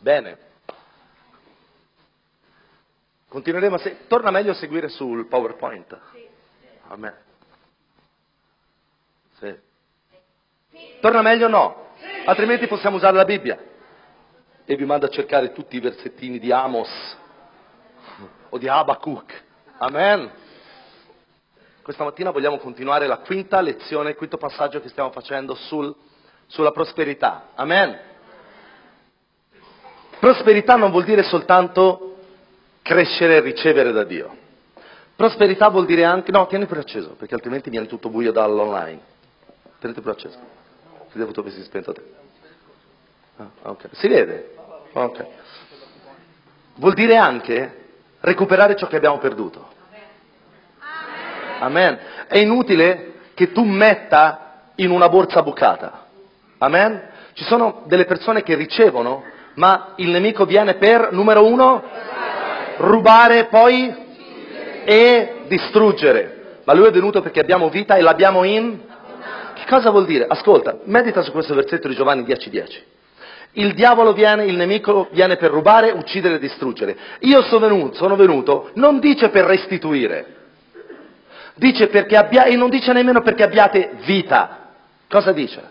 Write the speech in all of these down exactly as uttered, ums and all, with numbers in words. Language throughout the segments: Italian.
Bene. Continueremo a se... Torna meglio a seguire sul PowerPoint. Sì. Amen. Sì. Torna meglio o no? Sì. Altrimenti possiamo usare la Bibbia. E vi mando a cercare tutti i versettini di Amos o di Habacuc. Amen. Questa mattina vogliamo continuare la quinta lezione, il quinto passaggio che stiamo facendo sul, sulla prosperità. Amen. Prosperità non vuol dire soltanto crescere e ricevere da Dio. Prosperità vuol dire anche... No, tieni pure acceso, perché altrimenti viene tutto buio dall'online. Tenete pure acceso. Si è avuto avessi spento te. Ah, ok. Si vede? Ok. Vuol dire anche recuperare ciò che abbiamo perduto. Amen. È inutile che tu metta in una borsa bucata. Amen. Ci sono delle persone che ricevono, ma il nemico viene per, numero uno, rubare, poi e distruggere. Ma lui è venuto perché abbiamo vita e l'abbiamo in... Che cosa vuol dire? Ascolta, medita su questo versetto di Giovanni dieci dieci. Il diavolo viene, il nemico viene per rubare, uccidere e distruggere. Io sono venuto, sono venuto, non dice per restituire. Dice perché abbia, e non dice nemmeno perché abbiate vita. Cosa dice?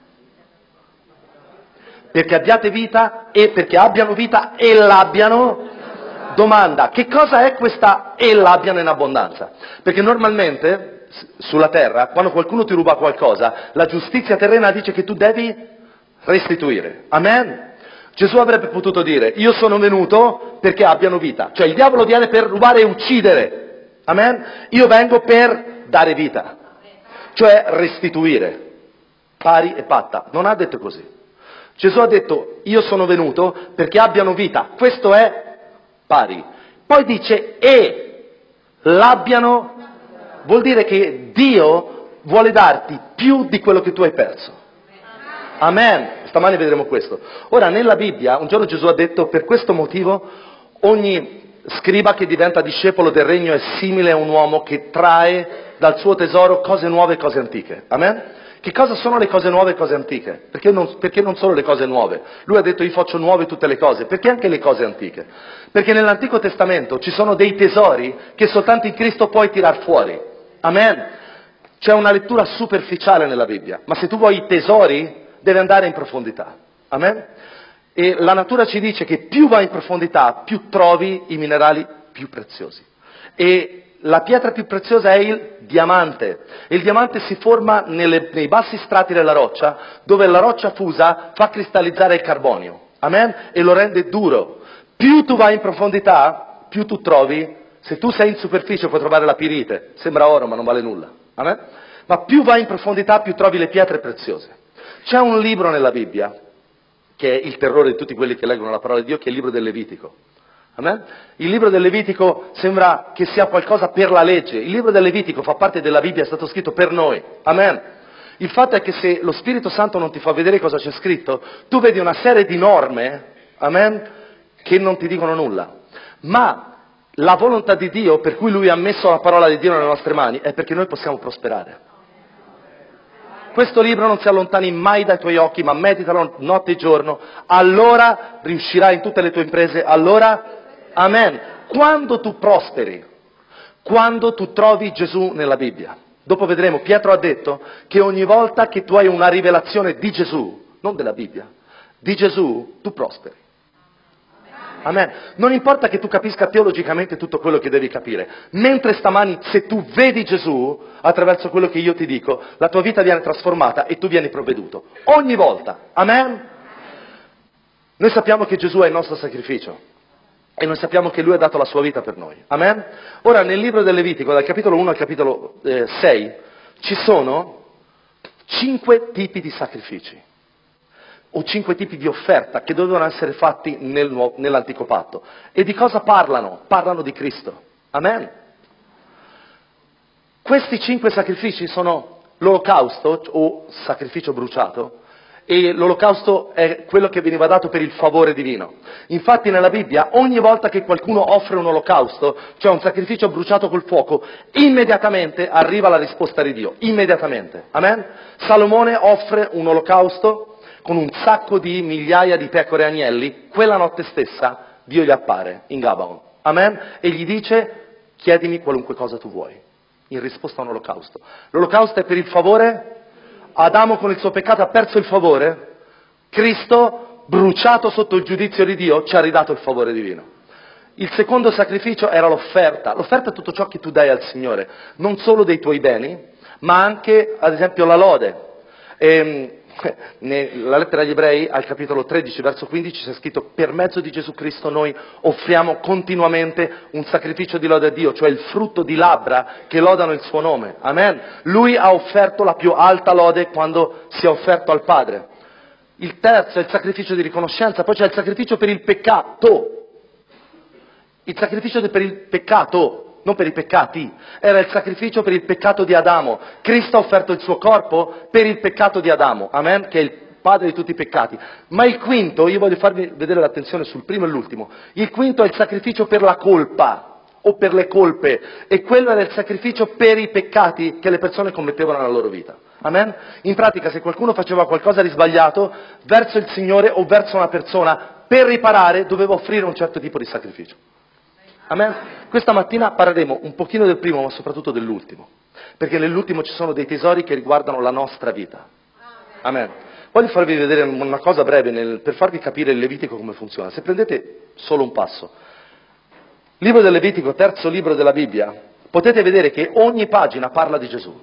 Perché abbiate vita e perché abbiano vita e l'abbiano. Domanda, che cosa è questa e l'abbiano in abbondanza? Perché normalmente sulla terra, quando qualcuno ti ruba qualcosa, la giustizia terrena dice che tu devi restituire. Amen? Gesù avrebbe potuto dire, io sono venuto perché abbiano vita. Cioè il diavolo viene per rubare e uccidere. Amen? Io vengo per dare vita, cioè restituire, pari e patta. Non ha detto così. Gesù ha detto, io sono venuto perché abbiano vita. Questo è pari. Poi dice, e l'abbiano, vuol dire che Dio vuole darti più di quello che tu hai perso. Amen. Stamani vedremo questo. Ora, nella Bibbia, un giorno Gesù ha detto, per questo motivo, ogni scriba che diventa discepolo del regno è simile a un uomo che trae dal suo tesoro cose nuove e cose antiche. Amen? Che cosa sono le cose nuove e cose antiche? Perché non, perché non solo le cose nuove? Lui ha detto io faccio nuove tutte le cose. Perché anche le cose antiche? Perché nell'Antico Testamento ci sono dei tesori che soltanto in Cristo puoi tirar fuori. Amen? C'è una lettura superficiale nella Bibbia, ma se tu vuoi i tesori devi andare in profondità. Amen? E la natura ci dice che più vai in profondità, più trovi i minerali più preziosi. E la pietra più preziosa è il diamante. E il diamante si forma nelle, nei bassi strati della roccia, dove la roccia fusa fa cristallizzare il carbonio. Amen? E lo rende duro. Più tu vai in profondità, più tu trovi, se tu sei in superficie puoi trovare la pirite, sembra oro ma non vale nulla. Amen? Ma più vai in profondità, più trovi le pietre preziose. C'è un libro nella Bibbia, che è il terrore di tutti quelli che leggono la parola di Dio, che è il libro del Levitico. Amen? Il libro del Levitico sembra che sia qualcosa per la legge. Il libro del Levitico fa parte della Bibbia, è stato scritto per noi. Amen? Il fatto è che se lo Spirito Santo non ti fa vedere cosa c'è scritto, tu vedi una serie di norme, amen, che non ti dicono nulla. Ma la volontà di Dio, per cui Lui ha messo la parola di Dio nelle nostre mani, è perché noi possiamo prosperare. Questo libro non si allontani mai dai tuoi occhi, ma meditalo notte e giorno, allora riuscirai in tutte le tue imprese, allora, amen. Quando tu prosperi, quando tu trovi Gesù nella Bibbia, dopo vedremo, Pietro ha detto che ogni volta che tu hai una rivelazione di Gesù, non della Bibbia, di Gesù, tu prosperi. Amen. Non importa che tu capisca teologicamente tutto quello che devi capire, mentre stamani se tu vedi Gesù attraverso quello che io ti dico, la tua vita viene trasformata e tu vieni provveduto. Ogni volta. Amen. Noi sappiamo che Gesù è il nostro sacrificio e noi sappiamo che Lui ha dato la sua vita per noi. Amen. Ora nel libro del Levitico, dal capitolo uno al capitolo eh, sei, ci sono cinque tipi di sacrifici. O cinque tipi di offerta che dovevano essere fatti nel nuovo, nell'antico patto. E di cosa parlano? Parlano di Cristo. Amen. Questi cinque sacrifici sono l'olocausto o sacrificio bruciato, e l'olocausto è quello che veniva dato per il favore divino. Infatti nella Bibbia ogni volta che qualcuno offre un olocausto, cioè un sacrificio bruciato col fuoco, immediatamente arriva la risposta di Dio, immediatamente. Amen? Salomone offre un olocausto con un sacco di migliaia di pecore e agnelli, quella notte stessa Dio gli appare in Gabaon. Amen? E gli dice, chiedimi qualunque cosa tu vuoi, in risposta a un olocausto. L'olocausto è per il favore? Adamo con il suo peccato ha perso il favore? Cristo, bruciato sotto il giudizio di Dio, ci ha ridato il favore divino. Il secondo sacrificio era l'offerta. L'offerta è tutto ciò che tu dai al Signore, non solo dei tuoi beni, ma anche, ad esempio, la lode. E, nella lettera agli Ebrei, al capitolo tredici, verso quindici, c'è scritto: per mezzo di Gesù Cristo noi offriamo continuamente un sacrificio di lode a Dio, cioè il frutto di labbra che lodano il suo nome. Amen. Lui ha offerto la più alta lode quando si è offerto al Padre. Il terzo è il sacrificio di riconoscenza, poi c'è il sacrificio per il peccato. Il sacrificio per il peccato, non per i peccati, era il sacrificio per il peccato di Adamo. Cristo ha offerto il suo corpo per il peccato di Adamo, amen, che è il padre di tutti i peccati. Ma il quinto, io voglio farvi vedere l'attenzione sul primo e l'ultimo, il quinto è il sacrificio per la colpa, o per le colpe, e quello era il sacrificio per i peccati che le persone commettevano nella loro vita. Amen? In pratica, se qualcuno faceva qualcosa di sbagliato verso il Signore o verso una persona, per riparare doveva offrire un certo tipo di sacrificio. Amen? Questa mattina parleremo un pochino del primo, ma soprattutto dell'ultimo, perché nell'ultimo ci sono dei tesori che riguardano la nostra vita. Amen. Voglio farvi vedere una cosa breve nel, per farvi capire il Levitico come funziona. Se prendete solo un passo, libro del Levitico, terzo libro della Bibbia, potete vedere che ogni pagina parla di Gesù.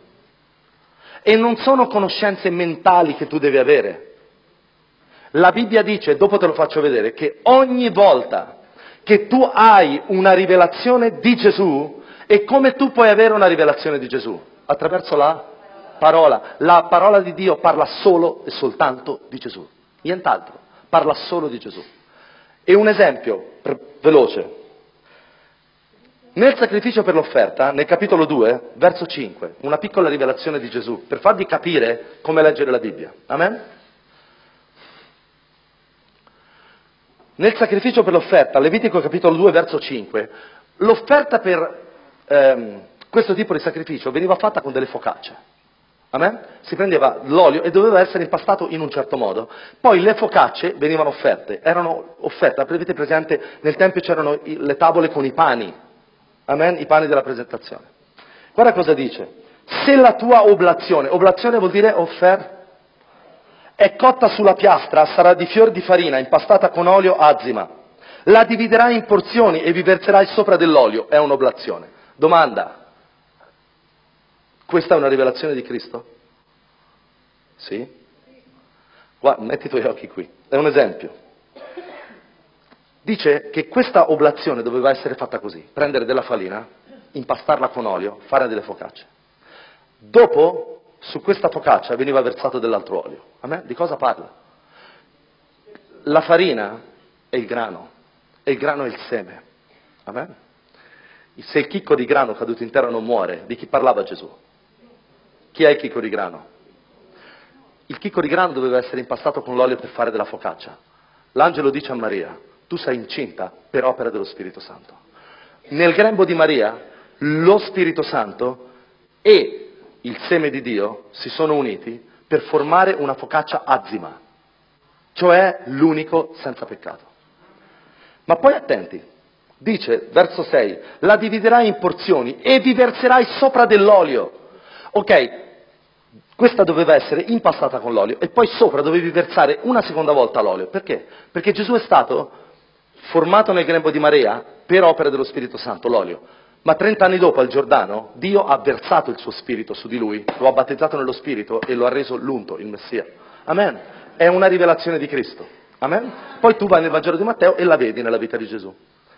E non sono conoscenze mentali che tu devi avere. La Bibbia dice, dopo te lo faccio vedere, che ogni volta che tu hai una rivelazione di Gesù, e come tu puoi avere una rivelazione di Gesù? Attraverso la parola. La parola di Dio parla solo e soltanto di Gesù, nient'altro, parla solo di Gesù. E un esempio per, veloce. Nel sacrificio per l'offerta, nel capitolo due, verso cinque, una piccola rivelazione di Gesù, per farvi capire come leggere la Bibbia. Amen? Nel sacrificio per l'offerta, Levitico capitolo due, verso cinque, l'offerta per ehm, questo tipo di sacrificio veniva fatta con delle focacce. Amen? Si prendeva l'olio e doveva essere impastato in un certo modo. Poi le focacce venivano offerte, erano offerte, avete presente, nel Tempio c'erano i, le tavole con i pani. Amen? I pani della presentazione. Guarda cosa dice. Se la tua oblazione, oblazione vuol dire offer, è cotta sulla piastra, sarà di fior di farina, impastata con olio azima. La dividerai in porzioni e vi verserai sopra dell'olio. È un'oblazione. Domanda. Questa è una rivelazione di Cristo? Sì? Guarda, metti i tuoi occhi qui. È un esempio. Dice che questa oblazione doveva essere fatta così. Prendere della farina, impastarla con olio, fare delle focacce. Dopo, su questa focaccia veniva versato dell'altro olio. A me di cosa parla? La farina è il grano, e il grano è il seme. Amen? Se il chicco di grano caduto in terra non muore, di chi parlava Gesù? Chi è il chicco di grano? Il chicco di grano doveva essere impastato con l'olio per fare della focaccia. L'angelo dice a Maria, tu sei incinta per opera dello Spirito Santo. Nel grembo di Maria, lo Spirito Santo e il seme di Dio si sono uniti per formare una focaccia azima, cioè l'unico senza peccato. Ma poi attenti, dice, verso sei, la dividerai in porzioni e vi verserai sopra dell'olio. Ok, questa doveva essere impastata con l'olio e poi sopra dovevi versare una seconda volta l'olio. Perché? Perché Gesù è stato formato nel grembo di Maria per opera dello Spirito Santo, l'olio. Ma trent'anni dopo al Giordano Dio ha versato il suo Spirito su di lui, lo ha battezzato nello Spirito e lo ha reso l'unto, il Messia. Amen. È una rivelazione di Cristo. Amen. Poi tu vai nel Vangelo di Matteo e la vedi nella vita di Gesù.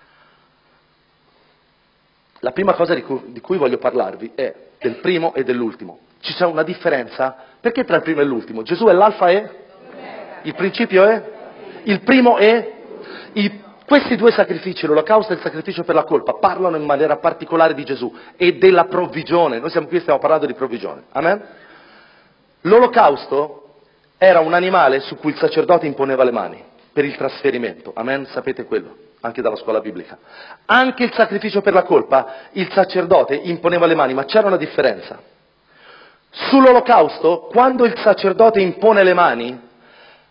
La prima cosa di cui, di cui voglio parlarvi è del primo e dell'ultimo. Ci c'è una differenza? Perché tra il primo e l'ultimo? Gesù è l'alfa e? Il principio è? Il primo è? Il Questi due sacrifici, l'olocausto e il sacrificio per la colpa, parlano in maniera particolare di Gesù e della provvigione. Noi siamo qui e stiamo parlando di provvigione. Amen? L'olocausto era un animale su cui il sacerdote imponeva le mani per il trasferimento. Amen? Sapete quello? Anche dalla scuola biblica. Anche il sacrificio per la colpa, il sacerdote imponeva le mani, ma c'era una differenza. Sull'olocausto, quando il sacerdote impone le mani,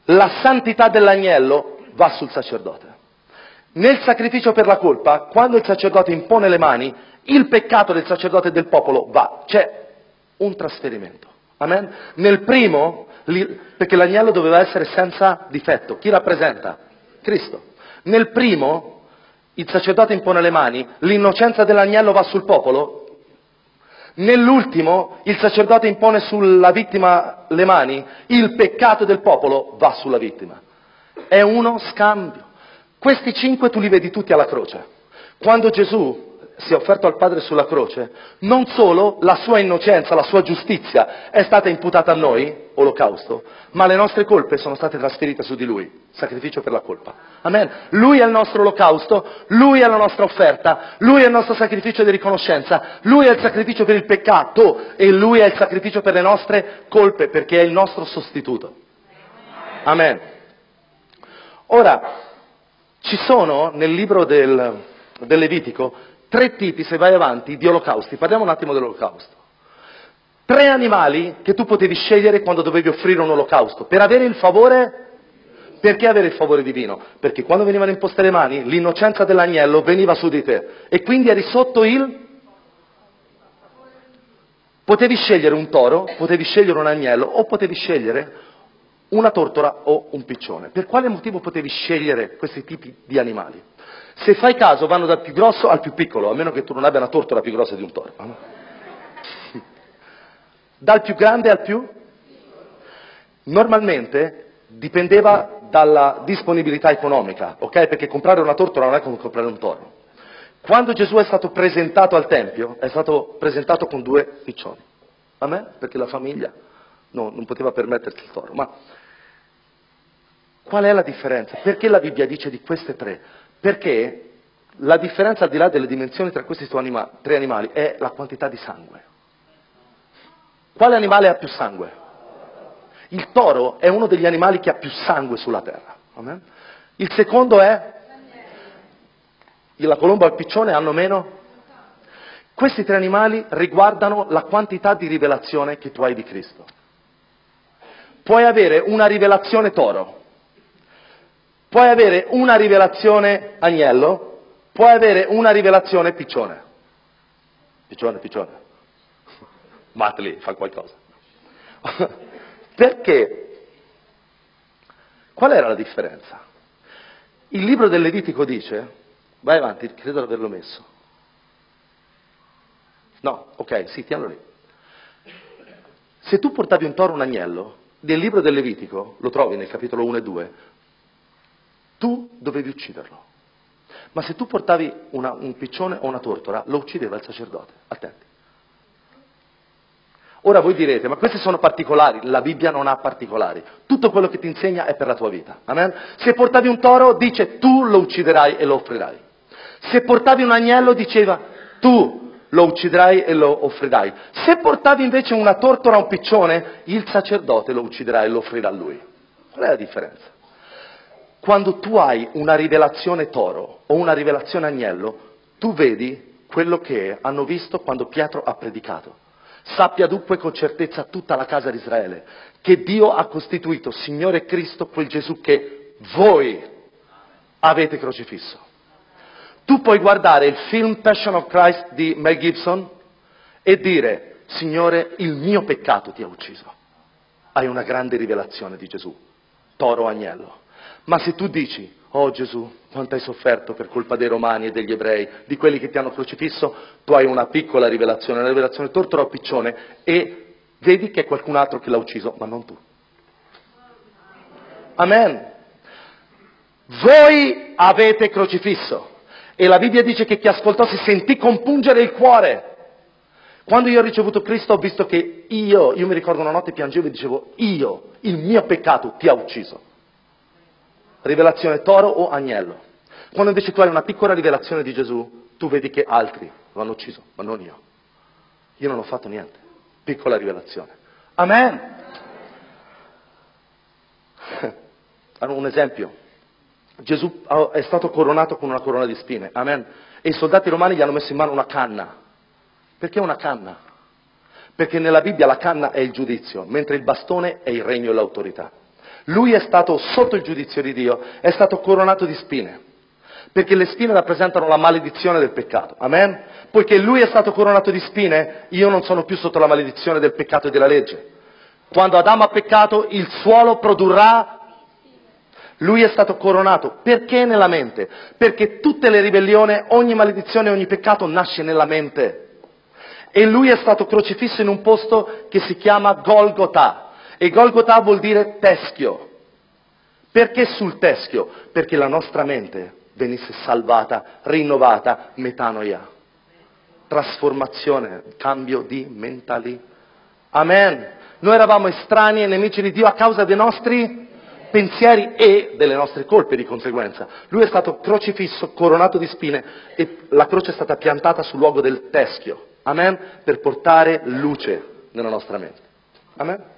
la santità dell'agnello va sul sacerdote. Nel sacrificio per la colpa, quando il sacerdote impone le mani, il peccato del sacerdote e del popolo va. C'è un trasferimento. Amen? Nel primo, perché l'agnello doveva essere senza difetto. Chi rappresenta? Cristo. Nel primo, il sacerdote impone le mani, l'innocenza dell'agnello va sul popolo. Nell'ultimo, il sacerdote impone sulla vittima le mani, il peccato del popolo va sulla vittima. È uno scambio. Questi cinque tu li vedi tutti alla croce. Quando Gesù si è offerto al Padre sulla croce, non solo la sua innocenza, la sua giustizia è stata imputata a noi, olocausto, ma le nostre colpe sono state trasferite su di Lui, sacrificio per la colpa. Amen. Lui è il nostro olocausto, Lui è la nostra offerta, Lui è il nostro sacrificio di riconoscenza, Lui è il sacrificio per il peccato e Lui è il sacrificio per le nostre colpe, perché è il nostro sostituto. Amen. Ora, ci sono nel libro del, del Levitico tre tipi, se vai avanti, di olocausti. Parliamo un attimo dell'olocausto. Tre animali che tu potevi scegliere quando dovevi offrire un olocausto. Per avere il favore, perché avere il favore divino? Perché quando venivano imposte le mani, l'innocenza dell'agnello veniva su di te. E quindi eri sotto il... Potevi scegliere un toro, potevi scegliere un agnello, o potevi scegliere una tortora o un piccione. Per quale motivo potevi scegliere questi tipi di animali? Se fai caso vanno dal più grosso al più piccolo, a meno che tu non abbia una tortora più grossa di un toro. No? Dal più grande al più? Normalmente dipendeva dalla disponibilità economica, ok? Perché comprare una tortora non è come comprare un toro. Quando Gesù è stato presentato al Tempio, è stato presentato con due piccioni. A me? Perché la famiglia no, non poteva permettersi il toro. Ma qual è la differenza? Perché la Bibbia dice di queste tre? Perché la differenza al di là delle dimensioni tra questi anima, tre animali è la quantità di sangue. Quale animale ha più sangue? Il toro è uno degli animali che ha più sangue sulla terra. Amen? Il secondo è? La colomba e il piccione hanno meno? Questi tre animali riguardano la quantità di rivelazione che tu hai di Cristo. Puoi avere una rivelazione toro, puoi avere una rivelazione agnello, puoi avere una rivelazione piccione. Piccione, piccione. Matli, fa qualcosa. Perché? Qual era la differenza? Il libro del Levitico dice, vai avanti, credo di averlo messo. No, ok, sì, tienilo lì. Se tu portavi un toro o un agnello, nel libro del Levitico, lo trovi nel capitolo uno e due, tu dovevi ucciderlo. Ma se tu portavi una, un piccione o una tortora, lo uccideva il sacerdote. Attenti. Ora voi direte, ma questi sono particolari, la Bibbia non ha particolari. Tutto quello che ti insegna è per la tua vita. Amen? Se portavi un toro, dice tu lo ucciderai e lo offrirai. Se portavi un agnello, diceva tu lo ucciderai e lo offrirai. Se portavi invece una tortora o un piccione, il sacerdote lo ucciderà e lo offrirà a lui. Qual è la differenza? Quando tu hai una rivelazione toro o una rivelazione agnello, tu vedi quello che hanno visto quando Pietro ha predicato. Sappia dunque con certezza tutta la casa di Israele che Dio ha costituito Signore Cristo quel Gesù che voi avete crocifisso. Tu puoi guardare il film Passion of Christ di Mel Gibson e dire, Signore, il mio peccato ti ha ucciso. Hai una grande rivelazione di Gesù, toro agnello. Ma se tu dici, oh Gesù, quanto hai sofferto per colpa dei romani e degli ebrei, di quelli che ti hanno crocifisso, tu hai una piccola rivelazione, una rivelazione tortora o piccione, e vedi che è qualcun altro che l'ha ucciso, ma non tu. Amen. Voi avete crocifisso. E la Bibbia dice che chi ascoltò si sentì compungere il cuore. Quando io ho ricevuto Cristo ho visto che io, io mi ricordo una notte piangevo e dicevo, io, il mio peccato ti ha ucciso. Rivelazione toro o agnello. Quando invece tu hai una piccola rivelazione di Gesù, tu vedi che altri lo hanno ucciso, ma non io. Io non ho fatto niente. Piccola rivelazione. Amen. Un esempio. Gesù è stato coronato con una corona di spine, amen. E i soldati romani gli hanno messo in mano una canna. Perché una canna? Perché nella Bibbia la canna è il giudizio, mentre il bastone è il regno e l'autorità. Lui è stato sotto il giudizio di Dio, è stato coronato di spine, perché le spine rappresentano la maledizione del peccato. Amen? Poiché lui è stato coronato di spine, io non sono più sotto la maledizione del peccato e della legge. Quando Adamo ha peccato, il suolo produrrà. Lui è stato coronato. Perché nella mente? Perché tutte le ribellioni, ogni maledizione, ogni peccato nasce nella mente. E lui è stato crocifisso in un posto che si chiama Golgotha. E Golgotha vuol dire teschio. Perché sul teschio? Perché la nostra mente venisse salvata, rinnovata, metanoia. Trasformazione, cambio di mentalità. Amen. Noi eravamo estranei e nemici di Dio a causa dei nostri pensieri e delle nostre colpe di conseguenza. Lui è stato crocifisso, coronato di spine e la croce è stata piantata sul luogo del teschio. Amen. Per portare luce nella nostra mente. Amen.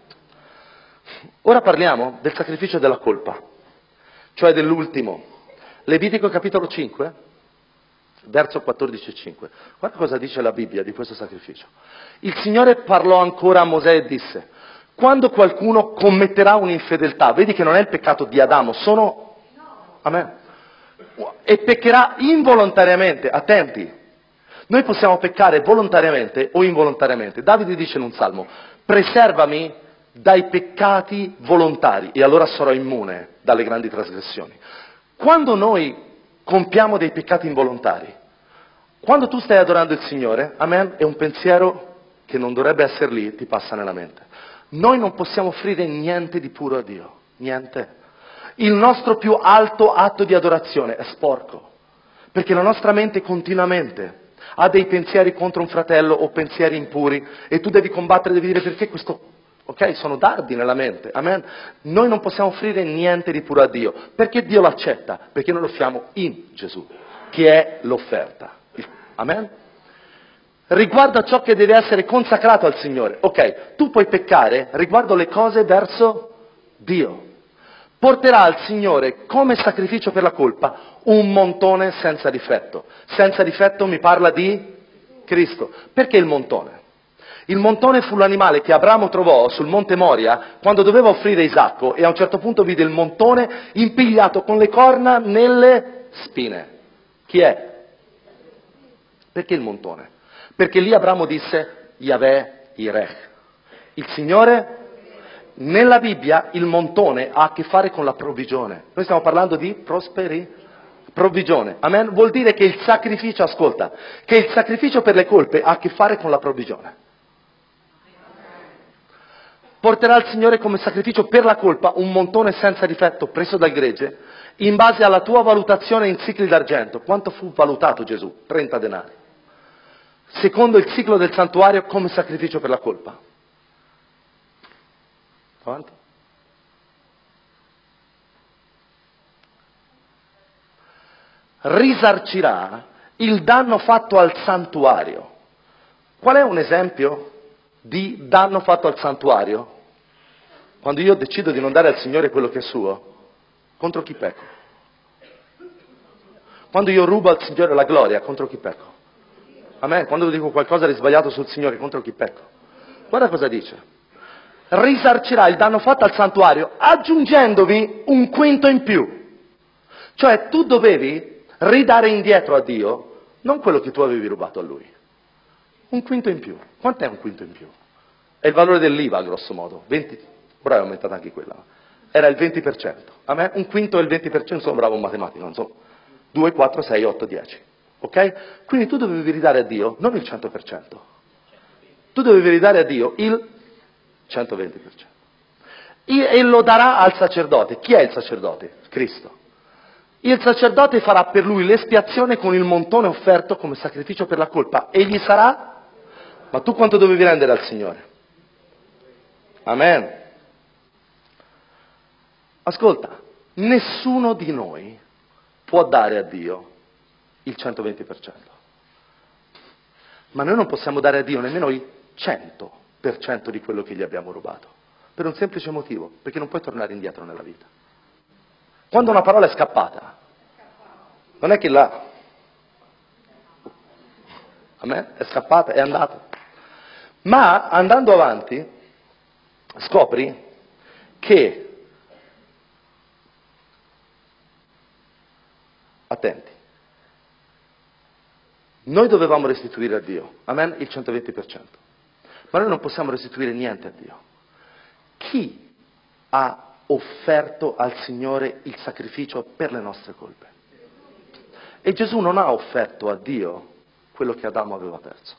Ora parliamo del sacrificio della colpa, cioè dell'ultimo. Levitico capitolo cinque, verso quattordici e cinque. Guarda cosa dice la Bibbia di questo sacrificio. Il Signore parlò ancora a Mosè e disse: quando qualcuno commetterà un'infedeltà, vedi che non è il peccato di Adamo, sono... Amen. E peccherà involontariamente, attenti. Noi possiamo peccare volontariamente o involontariamente. Davide dice in un salmo: preservami dai peccati volontari e allora sarò immune dalle grandi trasgressioni. Quando noi compiamo dei peccati involontari, quando tu stai adorando il Signore, amen, è un pensiero che non dovrebbe essere lì, ti passa nella mente. Noi non possiamo offrire niente di puro a Dio, niente. Il nostro più alto atto di adorazione è sporco, perché la nostra mente continuamente ha dei pensieri contro un fratello o pensieri impuri e tu devi combattere, devi dire: perché questo... Ok, sono dardi nella mente, amen. Noi non possiamo offrire niente di puro a Dio, perché Dio l'accetta, perché noi lo offriamo in Gesù, che è l'offerta, amen. Riguardo a ciò che deve essere consacrato al Signore, ok, tu puoi peccare riguardo le cose verso Dio. Porterà al Signore come sacrificio per la colpa un montone senza difetto. Senza difetto mi parla di Cristo. Perché il montone? Il montone fu l'animale che Abramo trovò sul monte Moria quando doveva offrire Isacco e a un certo punto vide il montone impigliato con le corna nelle spine. Chi è? Perché il montone? Perché lì Abramo disse Yahweh Yireh. Il Signore, nella Bibbia il montone ha a che fare con la provvigione. Noi stiamo parlando di prosperi, provvigione. Amen? Vuol dire che il sacrificio, ascolta, che il sacrificio per le colpe ha a che fare con la provvigione. Porterà al Signore come sacrificio per la colpa un montone senza difetto preso dal gregge, in base alla tua valutazione in sicli d'argento. Quanto fu valutato Gesù? trenta denari. Secondo il ciclo del santuario come sacrificio per la colpa. Avanti. Risarcirà il danno fatto al santuario. Qual è un esempio di danno fatto al santuario? Quando io decido di non dare al Signore quello che è suo, contro chi pecco? Quando io rubo al Signore la gloria, contro chi pecco? A me, quando dico qualcosa di sbagliato sul Signore, contro chi pecco? Guarda cosa dice. Risarcirà il danno fatto al santuario aggiungendovi un quinto in più. Cioè tu dovevi ridare indietro a Dio non quello che tu avevi rubato a Lui. Un quinto in più. Quant'è un quinto in più? È il valore dell'I V A, grosso modo. venti, ora è aumentata anche quella. Era il venti per cento. A me un quinto e il venti per cento sono bravo in matematica, non so. due, quattro, sei, otto, dieci. Ok? Quindi tu dovevi ridare a Dio non il cento per cento. Tu dovevi ridare a Dio il centoventi per cento. E lo darà al sacerdote. Chi è il sacerdote? Cristo. Il sacerdote farà per lui l'espiazione con il montone offerto come sacrificio per la colpa. E gli sarà... Ma tu quanto dovevi rendere al Signore? Amen. Ascolta, nessuno di noi può dare a Dio il centoventi per cento. Ma noi non possiamo dare a Dio nemmeno il cento per cento di quello che gli abbiamo rubato. Per un semplice motivo, perché non puoi tornare indietro nella vita. Quando una parola è scappata, non è che la... A me è scappata, è andata. Ma andando avanti, scopri che attenti. Noi dovevamo restituire a Dio, amen, il centoventi per cento. Ma noi non possiamo restituire niente a Dio. Chi ha offerto al Signore il sacrificio per le nostre colpe? E Gesù non ha offerto a Dio quello che Adamo aveva perso.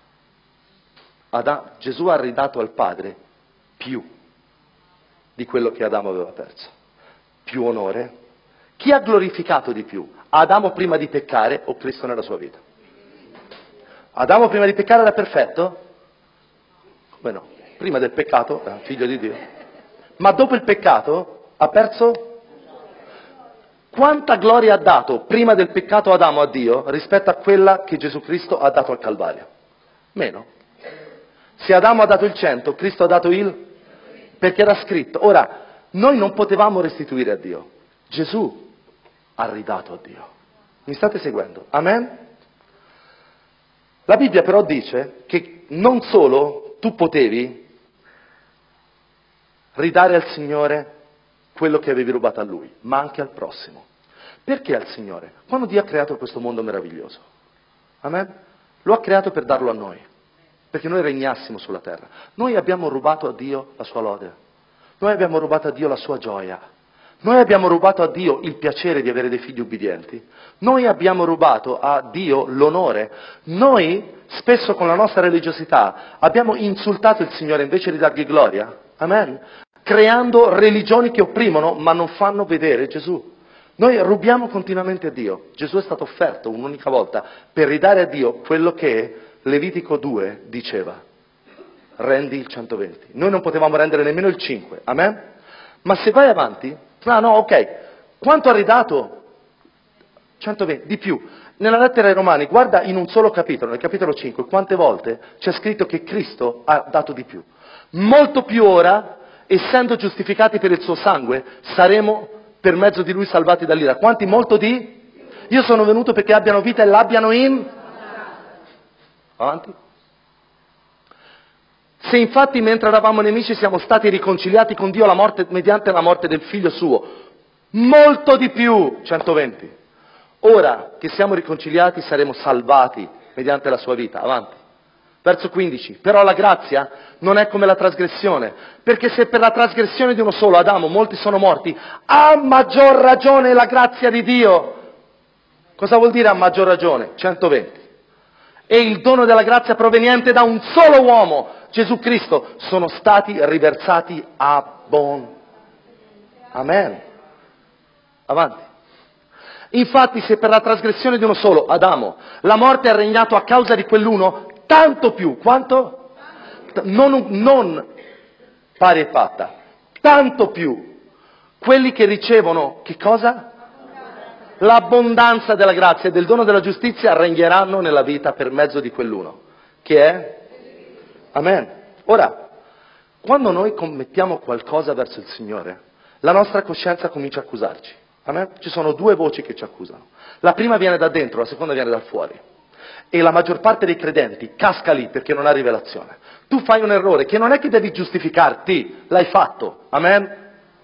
Adam, Gesù ha ridato al Padre più di quello che Adamo aveva perso. Più onore. Chi ha glorificato di più? Adamo prima di peccare o Cristo nella sua vita? Adamo prima di peccare era perfetto? Come no? Prima del peccato era figlio di Dio. Ma dopo il peccato ha perso? Quanta gloria ha dato prima del peccato Adamo a Dio rispetto a quella che Gesù Cristo ha dato al Calvario? Meno. Se Adamo ha dato il cento, Cristo ha dato il? Perché era scritto. Ora, noi non potevamo restituire a Dio. Gesù ha ridato a Dio. Mi state seguendo? Amen? La Bibbia però dice che non solo tu potevi ridare al Signore quello che avevi rubato a Lui, ma anche al prossimo. Perché al Signore? Quando Dio ha creato questo mondo meraviglioso, amen? Lo ha creato per darlo a noi, perché noi regnassimo sulla terra. Noi abbiamo rubato a Dio la sua lode, noi abbiamo rubato a Dio la sua gioia, noi abbiamo rubato a Dio il piacere di avere dei figli ubbidienti, noi abbiamo rubato a Dio l'onore, noi spesso con la nostra religiosità abbiamo insultato il Signore invece di dargli gloria, amen? Creando religioni che opprimono ma non fanno vedere Gesù. Noi rubiamo continuamente a Dio. Gesù è stato offerto un'unica volta per ridare a Dio quello che Levitico due diceva. Rendi il centoventi. Noi non potevamo rendere nemmeno il cinque, amen? Ma se vai avanti, ah no, ok, quanto ha ridato? centoventi, di più. Nella lettera ai Romani, guarda in un solo capitolo, nel capitolo cinque, quante volte c'è scritto che Cristo ha dato di più. Molto più ora, essendo giustificati per il suo sangue, saremo per mezzo di Lui salvati dall'ira. Quanti? Molto di? Io sono venuto perché abbiano vita e l'abbiano in? Avanti. Se infatti mentre eravamo nemici siamo stati riconciliati con Dio la morte, mediante la morte del Figlio Suo, molto di più, centoventi. Ora che siamo riconciliati saremo salvati mediante la sua vita. Avanti. Verso quindici. Però la grazia non è come la trasgressione, perché se per la trasgressione di uno solo, Adamo, molti sono morti, a maggior ragione la grazia di Dio. Cosa vuol dire a maggior ragione? centoventi. E il dono della grazia proveniente da un solo uomo, Gesù Cristo, sono stati riversati abbondantemente. Amen. Avanti. Infatti se per la trasgressione di uno solo, Adamo, la morte è regnato a causa di quell'uno, tanto più, quanto? Non, non pari e patta, tanto più, quelli che ricevono, che cosa? L'abbondanza della grazia e del dono della giustizia regneranno nella vita per mezzo di quell'uno, che è? Amen. Ora, quando noi commettiamo qualcosa verso il Signore, la nostra coscienza comincia a accusarci. Amen? Ci sono due voci che ci accusano. La prima viene da dentro, la seconda viene da fuori. E la maggior parte dei credenti casca lì perché non ha rivelazione. Tu fai un errore che non è che devi giustificarti, l'hai fatto. Amen?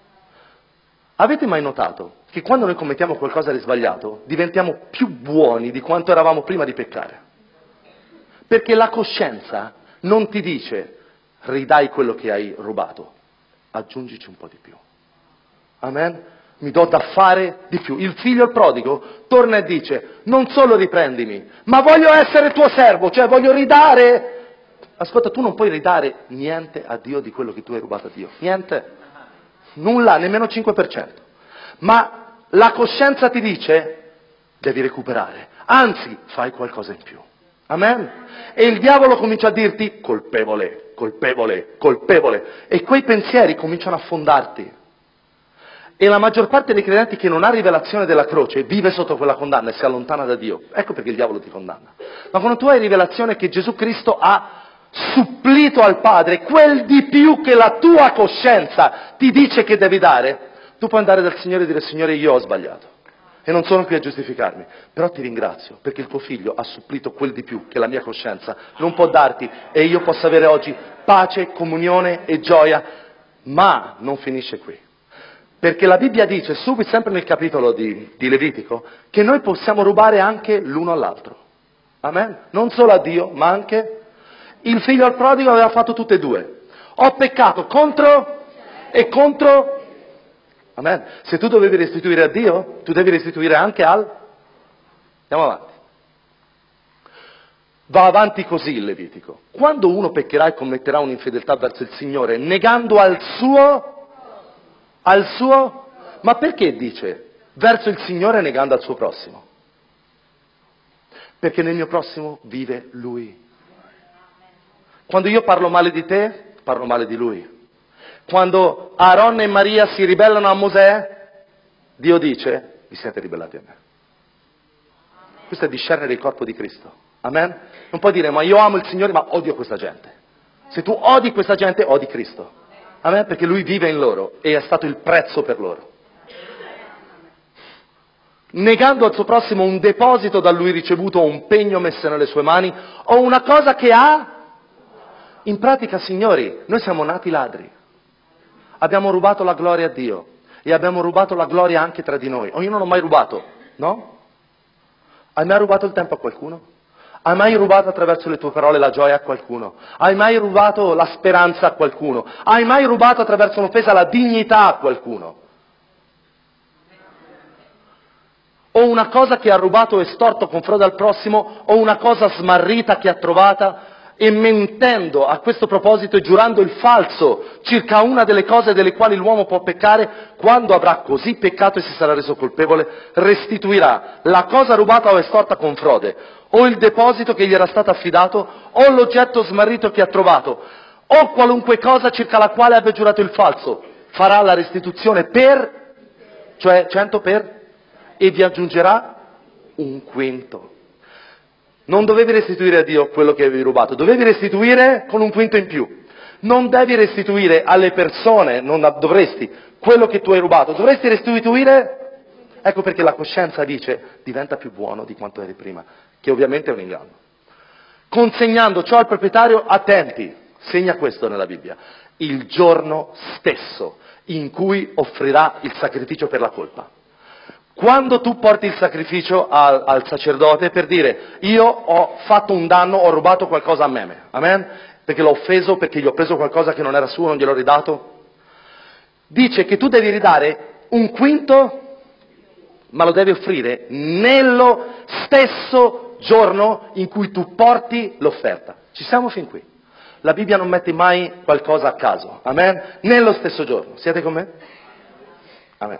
Avete mai notato che quando noi commettiamo qualcosa di sbagliato diventiamo più buoni di quanto eravamo prima di peccare? Perché la coscienza non ti dice ridai quello che hai rubato, aggiungici un po' di più. Amen? Mi do da fare di più. Il figlio il prodigo torna e dice non solo riprendimi, ma voglio essere tuo servo, cioè voglio ridare. Ascolta, tu non puoi ridare niente a Dio di quello che tu hai rubato a Dio, niente, nulla, nemmeno cinque per cento. Ma la coscienza ti dice devi recuperare, anzi fai qualcosa in più. Amen? E il diavolo comincia a dirti colpevole, colpevole, colpevole, e quei pensieri cominciano a fondarti. E la maggior parte dei credenti che non ha rivelazione della croce vive sotto quella condanna e si allontana da Dio. Ecco perché il diavolo ti condanna. Ma quando tu hai rivelazione che Gesù Cristo ha supplito al Padre quel di più che la tua coscienza ti dice che devi dare, tu puoi andare dal Signore e dire Signore io ho sbagliato e non sono qui a giustificarmi, però ti ringrazio perché il tuo figlio ha supplito quel di più che la mia coscienza non può darti e io posso avere oggi pace, comunione e gioia. Ma non finisce qui. Perché la Bibbia dice, subito, sempre nel capitolo di, di Levitico, che noi possiamo rubare anche l'uno all'altro. Amen? Non solo a Dio, ma anche il figlio al prodigo aveva fatto tutte e due. Ho peccato contro e contro. Amen? Se tu dovevi restituire a Dio, tu devi restituire anche al. Andiamo avanti. Va avanti così il Levitico. Quando uno peccherà e commetterà un'infedeltà verso il Signore, negando al suo, al suo, ma perché dice verso il Signore negando al suo prossimo? Perché nel mio prossimo vive Lui. Quando io parlo male di te, parlo male di Lui. Quando Aaron e Maria si ribellano a Mosè, Dio dice, vi siete ribellati a me. Questo è discernere il corpo di Cristo. Amen? Non puoi dire, ma io amo il Signore, ma odio questa gente. Se tu odi questa gente, odi Cristo. Amen? Perché Lui vive in loro e è stato il prezzo per loro. Negando al suo prossimo un deposito da Lui ricevuto, o un pegno messo nelle sue mani, o una cosa che ha. In pratica, signori, noi siamo nati ladri. Abbiamo rubato la gloria a Dio e abbiamo rubato la gloria anche tra di noi. O io non ho mai rubato, no? Hai mai rubato il tempo a qualcuno? Hai mai rubato attraverso le tue parole la gioia a qualcuno? Hai mai rubato la speranza a qualcuno? Hai mai rubato attraverso un'offesa la dignità a qualcuno? O una cosa che ha rubato e storto con frode al prossimo, o una cosa smarrita che ha trovata, e mentendo a questo proposito e giurando il falso circa una delle cose delle quali l'uomo può peccare, quando avrà così peccato e si sarà reso colpevole, restituirà la cosa rubata o estorta con frode, o il deposito che gli era stato affidato, o l'oggetto smarrito che ha trovato, o qualunque cosa circa la quale abbia giurato il falso. Farà la restituzione per, cioè cento per, e vi aggiungerà un quinto. Non dovevi restituire a Dio quello che avevi rubato, dovevi restituire con un quinto in più. Non devi restituire alle persone, non dovresti, quello che tu hai rubato, dovresti restituire, ecco perché la coscienza dice, diventa più buono di quanto eri prima, che ovviamente è un inganno. Consegnando ciò al proprietario a tempi, segna questo nella Bibbia, il giorno stesso in cui offrirà il sacrificio per la colpa. Quando tu porti il sacrificio al, al sacerdote per dire io ho fatto un danno, ho rubato qualcosa a me, amen? Perché l'ho offeso, perché gli ho preso qualcosa che non era suo, non gliel'ho ridato, dice che tu devi ridare un quinto, ma lo devi offrire nello stesso giorno in cui tu porti l'offerta. Ci siamo fin qui. La Bibbia non mette mai qualcosa a caso, amen? Nello stesso giorno. Siete con me? Amen.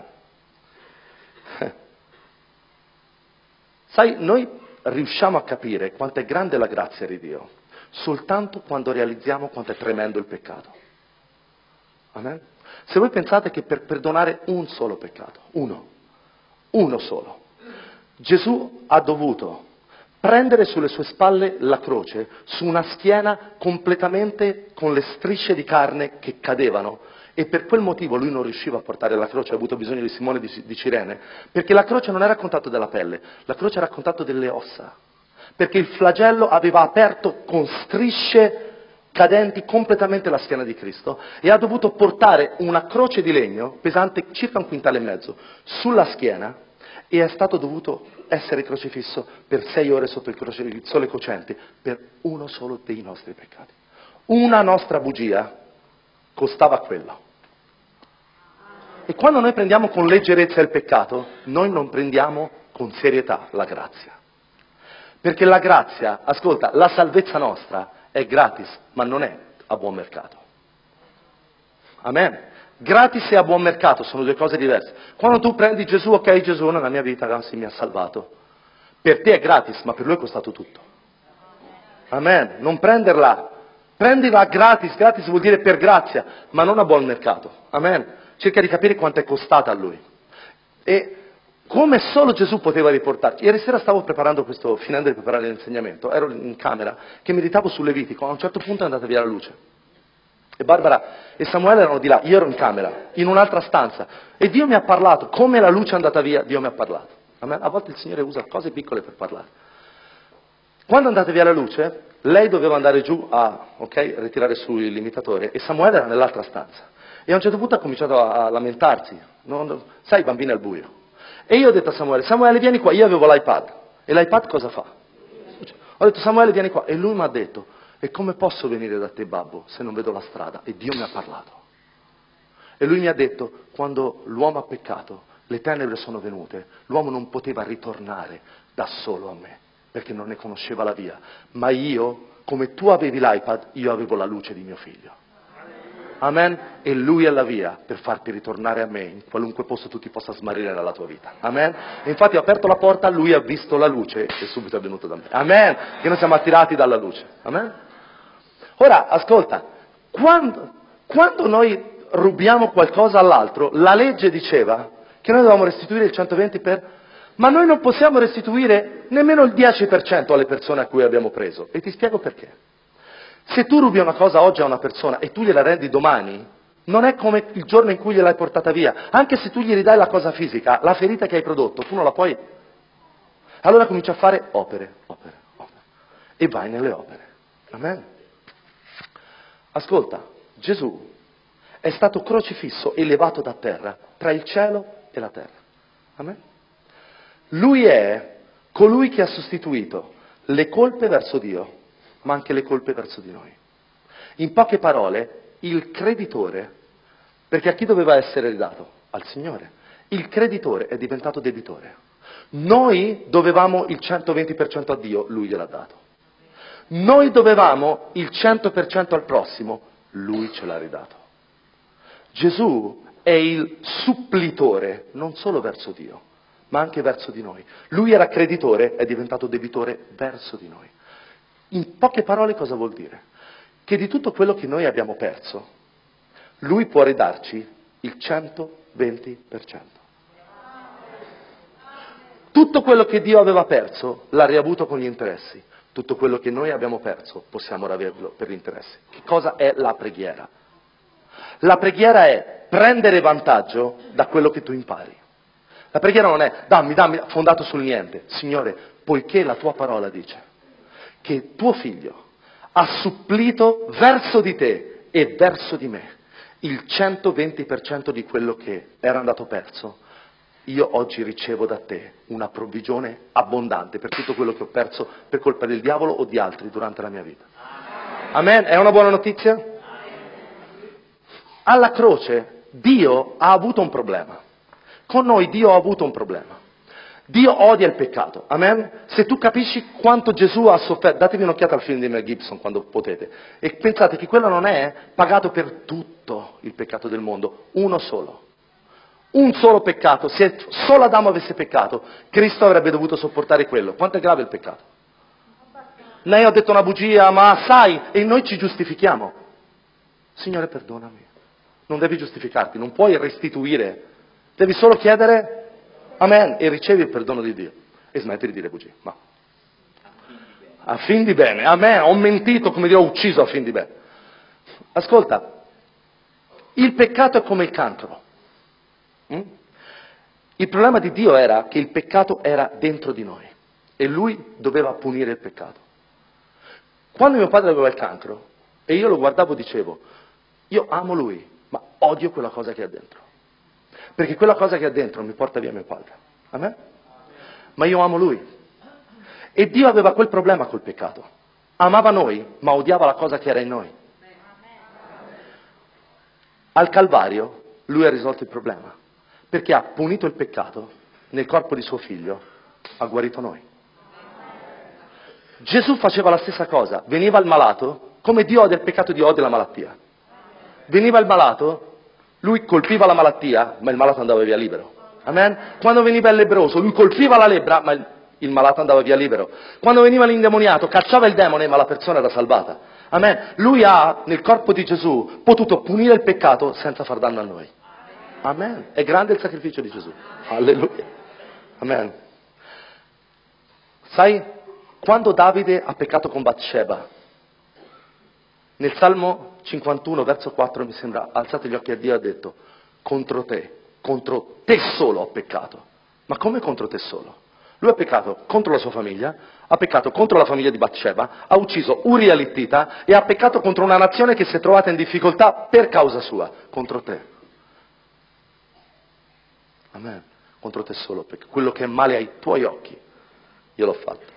Sai, noi riusciamo a capire quanto è grande la grazia di Dio soltanto quando realizziamo quanto è tremendo il peccato. Amen? Se voi pensate che per perdonare un solo peccato, uno, uno solo, Gesù ha dovuto prendere sulle sue spalle la croce su una schiena completamente con le strisce di carne che cadevano, e per quel motivo lui non riusciva a portare la croce, ha avuto bisogno di Simone di, di Cirene, perché la croce non era a contatto della pelle, la croce era a contatto delle ossa, perché il flagello aveva aperto con strisce cadenti completamente la schiena di Cristo, e ha dovuto portare una croce di legno pesante circa un quintale e mezzo sulla schiena, e è stato dovuto essere crocifisso per sei ore sotto il, croce, il sole cocente per uno solo dei nostri peccati. Una nostra bugia costava quello. E quando noi prendiamo con leggerezza il peccato, noi non prendiamo con serietà la grazia. Perché la grazia, ascolta, la salvezza nostra è gratis, ma non è a buon mercato. Amen. Gratis e a buon mercato sono due cose diverse. Quando tu prendi Gesù, ok, Gesù nella mia vita anzi, mi ha salvato. Per te è gratis, ma per lui è costato tutto. Amen. Non prenderla. Prendila gratis, gratis vuol dire per grazia, ma non a buon mercato. Amen. Cerca di capire quanto è costata a lui. E come solo Gesù poteva riportarci. Ieri sera stavo preparando questo, finendo di preparare l'insegnamento, ero in camera, che meditavo sul Levitico, a un certo punto è andata via la luce. E Barbara e Samuele erano di là, io ero in camera, in un'altra stanza, e Dio mi ha parlato, come la luce è andata via, Dio mi ha parlato. Amen. A volte il Signore usa cose piccole per parlare. Quando è andata via la luce, lei doveva andare giù a, ok, ritirare su l'imitatore, e Samuele era nell'altra stanza. E a un certo punto ha cominciato a, a lamentarsi. Non, sai, i bambini al buio. E io ho detto a Samuele, Samuele vieni qua, io avevo l'iPad. E l'iPad cosa fa? Ho detto Samuele vieni qua. E lui mi ha detto, e come posso venire da te babbo se non vedo la strada? E Dio mi ha parlato. E lui mi ha detto, quando l'uomo ha peccato, le tenebre sono venute, l'uomo non poteva ritornare da solo a me, perché non ne conosceva la via. Ma io, come tu avevi l'iPad, io avevo la luce di mio figlio. Amen? E lui è la via per farti ritornare a me, in qualunque posto tu ti possa smarrire nella tua vita. Amen? E infatti ho aperto la porta, lui ha visto la luce e subito è venuto da me. Amen? Che noi siamo attirati dalla luce. Amen? Ora, ascolta, quando, quando noi rubiamo qualcosa all'altro, la legge diceva che noi dovevamo restituire il centoventi per... Ma noi non possiamo restituire nemmeno il dieci per cento alle persone a cui abbiamo preso. E ti spiego perché. Se tu rubi una cosa oggi a una persona e tu gliela rendi domani, non è come il giorno in cui gliel'hai portata via. Anche se tu gli ridai la cosa fisica, la ferita che hai prodotto, tu non la puoi... Allora comincia a fare opere, opere, opere. E vai nelle opere. Amen? Ascolta, Gesù è stato crocifisso, elevato da terra, tra il cielo e la terra. Amen? Lui è colui che ha sostituito le colpe verso Dio, ma anche le colpe verso di noi. In poche parole, il creditore, perché a chi doveva essere ridato? Al Signore. Il creditore è diventato debitore. Noi dovevamo il centoventi per cento a Dio, Lui gliel'ha dato. Noi dovevamo il cento per cento al prossimo, Lui ce l'ha ridato. Gesù è il supplitore, non solo verso Dio, ma anche verso di noi. Lui era creditore, è diventato debitore verso di noi. In poche parole cosa vuol dire? Che di tutto quello che noi abbiamo perso, Lui può ridarci il centoventi per cento. Tutto quello che Dio aveva perso l'ha riavuto con gli interessi. Tutto quello che noi abbiamo perso possiamo riaverlo per gli interessi. Che cosa è la preghiera? La preghiera è prendere vantaggio da quello che tu impari. La preghiera non è dammi, dammi, fondato sul niente. Signore, poiché la tua parola dice che tuo figlio ha supplito verso di te e verso di me il centoventi per cento di quello che era andato perso, io oggi ricevo da te una provvigione abbondante per tutto quello che ho perso per colpa del diavolo o di altri durante la mia vita. Amen? È una buona notizia? Alla croce Dio ha avuto un problema. Con noi Dio ha avuto un problema. Dio odia il peccato, amen? Se tu capisci quanto Gesù ha sofferto, datevi un'occhiata al film di Mel Gibson quando potete, e pensate che quello non è pagato per tutto il peccato del mondo, uno solo. Un solo peccato, se solo Adamo avesse peccato, Cristo avrebbe dovuto sopportare quello. Quanto è grave il peccato? Lei ha detto una bugia, ma sai, e noi ci giustifichiamo. Signore, perdonami. Non devi giustificarti, non puoi restituire, devi solo chiedere... Amen, e ricevi il perdono di Dio. E smetti di dire bugie. Ma a fin di bene, amen, ho mentito, come dire, ho ucciso a fin di bene. Ascolta, il peccato è come il cancro. Mm? Il problema di Dio era che il peccato era dentro di noi e Lui doveva punire il peccato. Quando mio padre aveva il cancro e io lo guardavo dicevo, io amo Lui, ma odio quella cosa che ha dentro. Perché quella cosa che ha dentro mi porta via mio padre. Amen? Ma io amo Lui. E Dio aveva quel problema col peccato. Amava noi, ma odiava la cosa che era in noi. Al Calvario Lui ha risolto il problema. Perché ha punito il peccato nel corpo di suo figlio, ha guarito noi. Gesù faceva la stessa cosa. Veniva il malato, come Dio odia il peccato, Dio odia la malattia. Veniva il malato, Lui colpiva la malattia, ma il malato andava via libero. Amen? Quando veniva il lebbroso, Lui colpiva la lebbra, ma il, il malato andava via libero. Quando veniva l'indemoniato, cacciava il demone, ma la persona era salvata. Amen? Lui ha, nel corpo di Gesù, potuto punire il peccato senza far danno a noi. Amen? È grande il sacrificio di Gesù. Alleluia. Amen. Sai, quando Davide ha peccato con Batsheba, nel Salmo cinquantuno, verso quattro, mi sembra, ha alzato gli occhi a Dio e ha detto, contro te, contro te solo ho peccato. Ma come contro te solo? Lui ha peccato contro la sua famiglia, ha peccato contro la famiglia di Batsheba, ha ucciso Uria l'Ittita e ha peccato contro una nazione che si è trovata in difficoltà per causa sua, contro te. Amen. Contro te solo, perché quello che è male ai tuoi occhi, io l'ho fatto.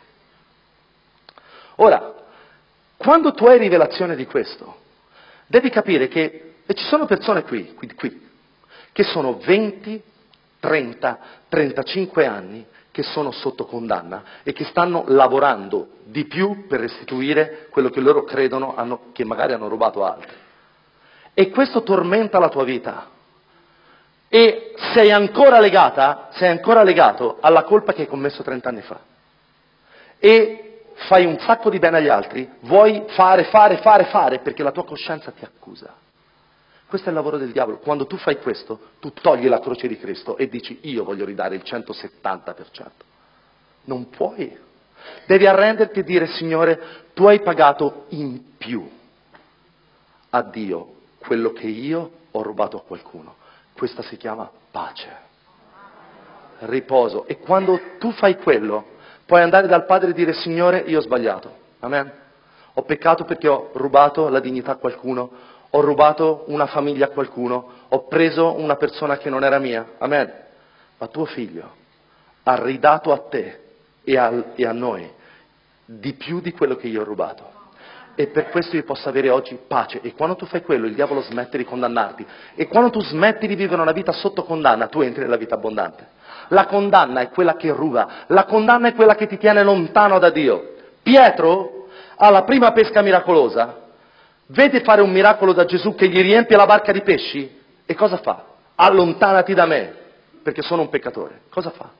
Ora, quando tu hai rivelazione di questo, devi capire che, e ci sono persone qui, qui, qui che sono venti, trenta, trentacinque anni, che sono sotto condanna e che stanno lavorando di più per restituire quello che loro credono hanno, che magari hanno rubato a altri. E questo tormenta la tua vita. E sei ancora legata, sei ancora legato alla colpa che hai commesso trent'anni fa. E fai un sacco di bene agli altri, vuoi fare, fare, fare, fare, perché la tua coscienza ti accusa. Questo è il lavoro del diavolo. Quando tu fai questo, tu togli la croce di Cristo e dici, io voglio ridare il centosettanta per cento. Non puoi. Devi arrenderti e dire, Signore, tu hai pagato in più a Dio quello che io ho rubato a qualcuno. Questa si chiama pace, riposo. E quando tu fai quello, puoi andare dal Padre e dire, Signore, io ho sbagliato. Amen. Ho peccato perché ho rubato la dignità a qualcuno. Ho rubato una famiglia a qualcuno, ho preso una persona che non era mia, amen. Ma tuo figlio ha ridato a te e a, e a noi di più di quello che io ho rubato. E per questo io posso avere oggi pace. E quando tu fai quello, il diavolo smette di condannarti. E quando tu smetti di vivere una vita sotto condanna, tu entri nella vita abbondante. La condanna è quella che ruba, la condanna è quella che ti tiene lontano da Dio. Pietro, alla prima pesca miracolosa, vede fare un miracolo da Gesù che gli riempie la barca di pesci e cosa fa? Allontanati da me, perché sono un peccatore. Cosa fa?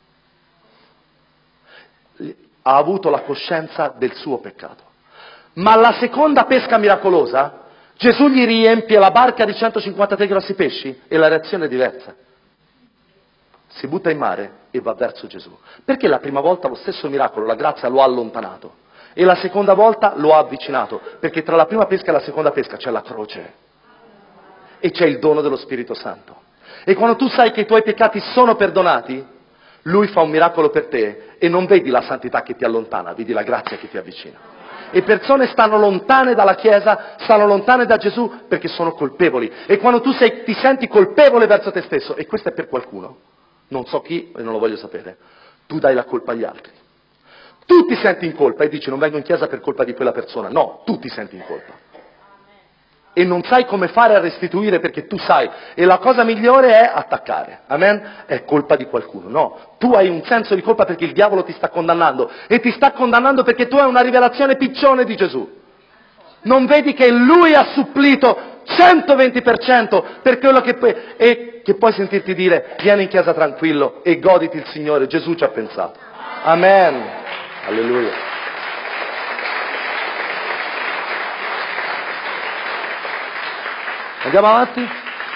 Ha avuto la coscienza del suo peccato. Ma alla seconda pesca miracolosa, Gesù gli riempie la barca di centocinquantatré grossi pesci e la reazione è diversa. Si butta in mare e va verso Gesù. Perché la prima volta lo stesso miracolo, la grazia lo ha allontanato? E la seconda volta lo ha avvicinato, perché tra la prima pesca e la seconda pesca c'è la croce e c'è il dono dello Spirito Santo. E quando tu sai che i tuoi peccati sono perdonati, Lui fa un miracolo per te e non vedi la santità che ti allontana, vedi la grazia che ti avvicina. E persone stanno lontane dalla Chiesa, stanno lontane da Gesù perché sono colpevoli. E quando tu sei, ti senti colpevole verso te stesso, e questo è per qualcuno, non so chi e non lo voglio sapere, tu dai la colpa agli altri. Tu ti senti in colpa e dici non vengo in chiesa per colpa di quella persona. No, tu ti senti in colpa. E non sai come fare a restituire perché tu sai. E la cosa migliore è attaccare. Amen? È colpa di qualcuno. No, tu hai un senso di colpa perché il diavolo ti sta condannando. E ti sta condannando perché tu hai una rivelazione piccione di Gesù. Non vedi che Lui ha supplito centoventi per cento per quello che puoi, e che puoi sentirti dire vieni in chiesa tranquillo e goditi il Signore. Gesù ci ha pensato. Amen. Alleluia. Andiamo avanti?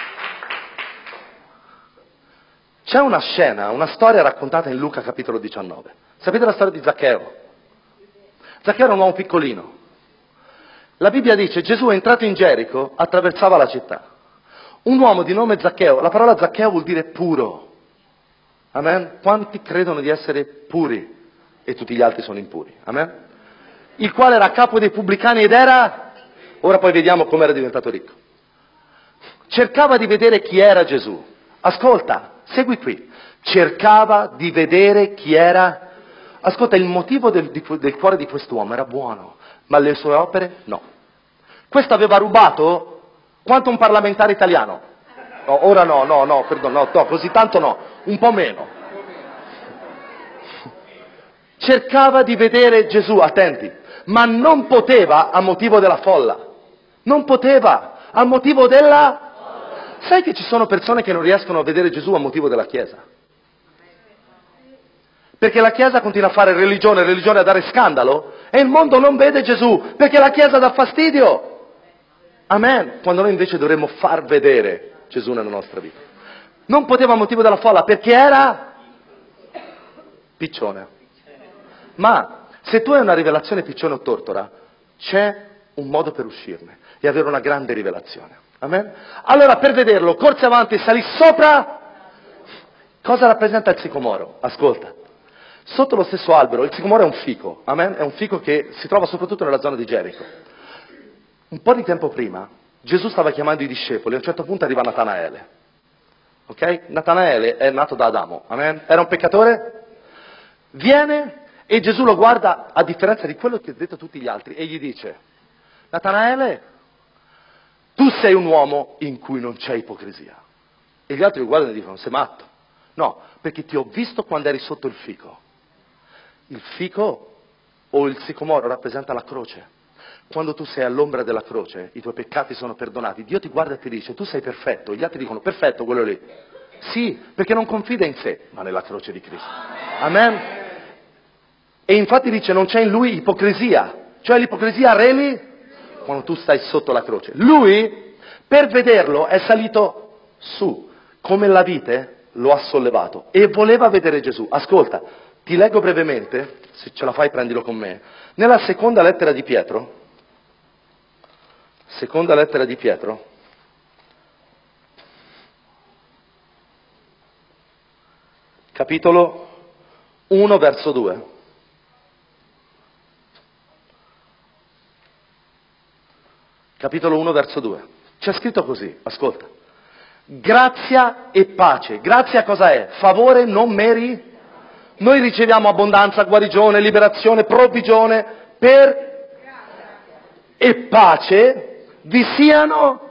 C'è una scena, una storia raccontata in Luca capitolo diciannove. Sapete la storia di Zaccheo? Zaccheo era un uomo piccolino. La Bibbia dice Gesù è entrato in Gerico, attraversava la città. Un uomo di nome Zaccheo, la parola Zaccheo vuol dire puro. Amen? Quanti credono di essere puri? E tutti gli altri sono impuri, amen? Il quale era capo dei pubblicani ed era, ora poi vediamo come era diventato ricco. Cercava di vedere chi era Gesù. Ascolta, segui qui. Cercava di vedere chi era. Ascolta, il motivo del, del cuore di quest'uomo era buono, ma le sue opere no. Questo aveva rubato quanto un parlamentare italiano. No, ora no, no, no, perdono, no, no, così tanto no, un po' meno. Cercava di vedere Gesù, attenti, ma non poteva a motivo della folla. Non poteva a motivo della... Sai che ci sono persone che non riescono a vedere Gesù a motivo della Chiesa? Perché la Chiesa continua a fare religione, religione a dare scandalo, e il mondo non vede Gesù, perché la Chiesa dà fastidio. Amen. Quando noi invece dovremmo far vedere Gesù nella nostra vita. Non poteva a motivo della folla, perché era piccione. Ma se tu hai una rivelazione piccione o tortora, c'è un modo per uscirne e avere una grande rivelazione. Amen? Allora per vederlo, corse avanti e salì sopra. Cosa rappresenta il sicomoro? Ascolta. Sotto lo stesso albero, il sicomoro è un fico, amen? È un fico che si trova soprattutto nella zona di Gerico. Un po' di tempo prima, Gesù stava chiamando i discepoli, a un certo punto arriva Natanaele. Ok? Natanaele è nato da Adamo, amen? Era un peccatore? Viene e Gesù lo guarda, a differenza di quello che ha detto a tutti gli altri, e gli dice: Natanaele, tu sei un uomo in cui non c'è ipocrisia. E gli altri lo guardano e dicono: sei matto? No, perché ti ho visto quando eri sotto il fico. Il fico o il sicomoro rappresenta la croce. Quando tu sei all'ombra della croce, i tuoi peccati sono perdonati, Dio ti guarda e ti dice: tu sei perfetto. Gli altri dicono: perfetto quello lì. Sì, perché non confida in sé, ma nella croce di Cristo. Amen? E infatti dice: non c'è in lui ipocrisia. Cioè l'ipocrisia reli quando tu stai sotto la croce. Lui, per vederlo, è salito su, come la vite lo ha sollevato, e voleva vedere Gesù. Ascolta, ti leggo brevemente, se ce la fai prendilo con me, nella seconda lettera di Pietro, seconda lettera di Pietro, capitolo uno, verso due. Capitolo uno, verso due. C'è scritto così, ascolta. Grazia e pace. Grazia cosa è? Favore, non meri. Noi riceviamo abbondanza, guarigione, liberazione, provvigione per... E pace vi siano...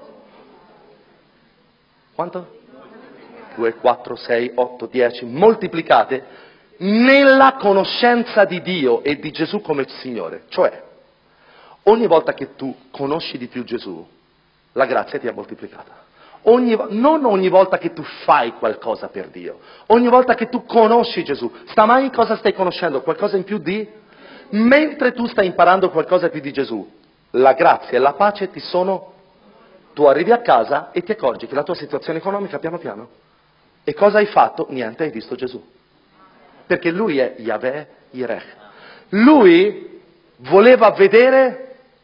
Quanto? due, quattro, sei, otto, dieci, moltiplicate nella conoscenza di Dio e di Gesù come il Signore. Cioè, ogni volta che tu conosci di più Gesù, la grazia ti è moltiplicata. Ogni, non ogni volta che tu fai qualcosa per Dio, ogni volta che tu conosci Gesù. Stamani cosa stai conoscendo? Qualcosa in più di? Mentre tu stai imparando qualcosa più di Gesù, la grazia e la pace ti sono... Tu arrivi a casa e ti accorgi che la tua situazione economica piano piano. E cosa hai fatto? Niente, hai visto Gesù. Perché Lui è Yahweh Yireh. Lui voleva vedere...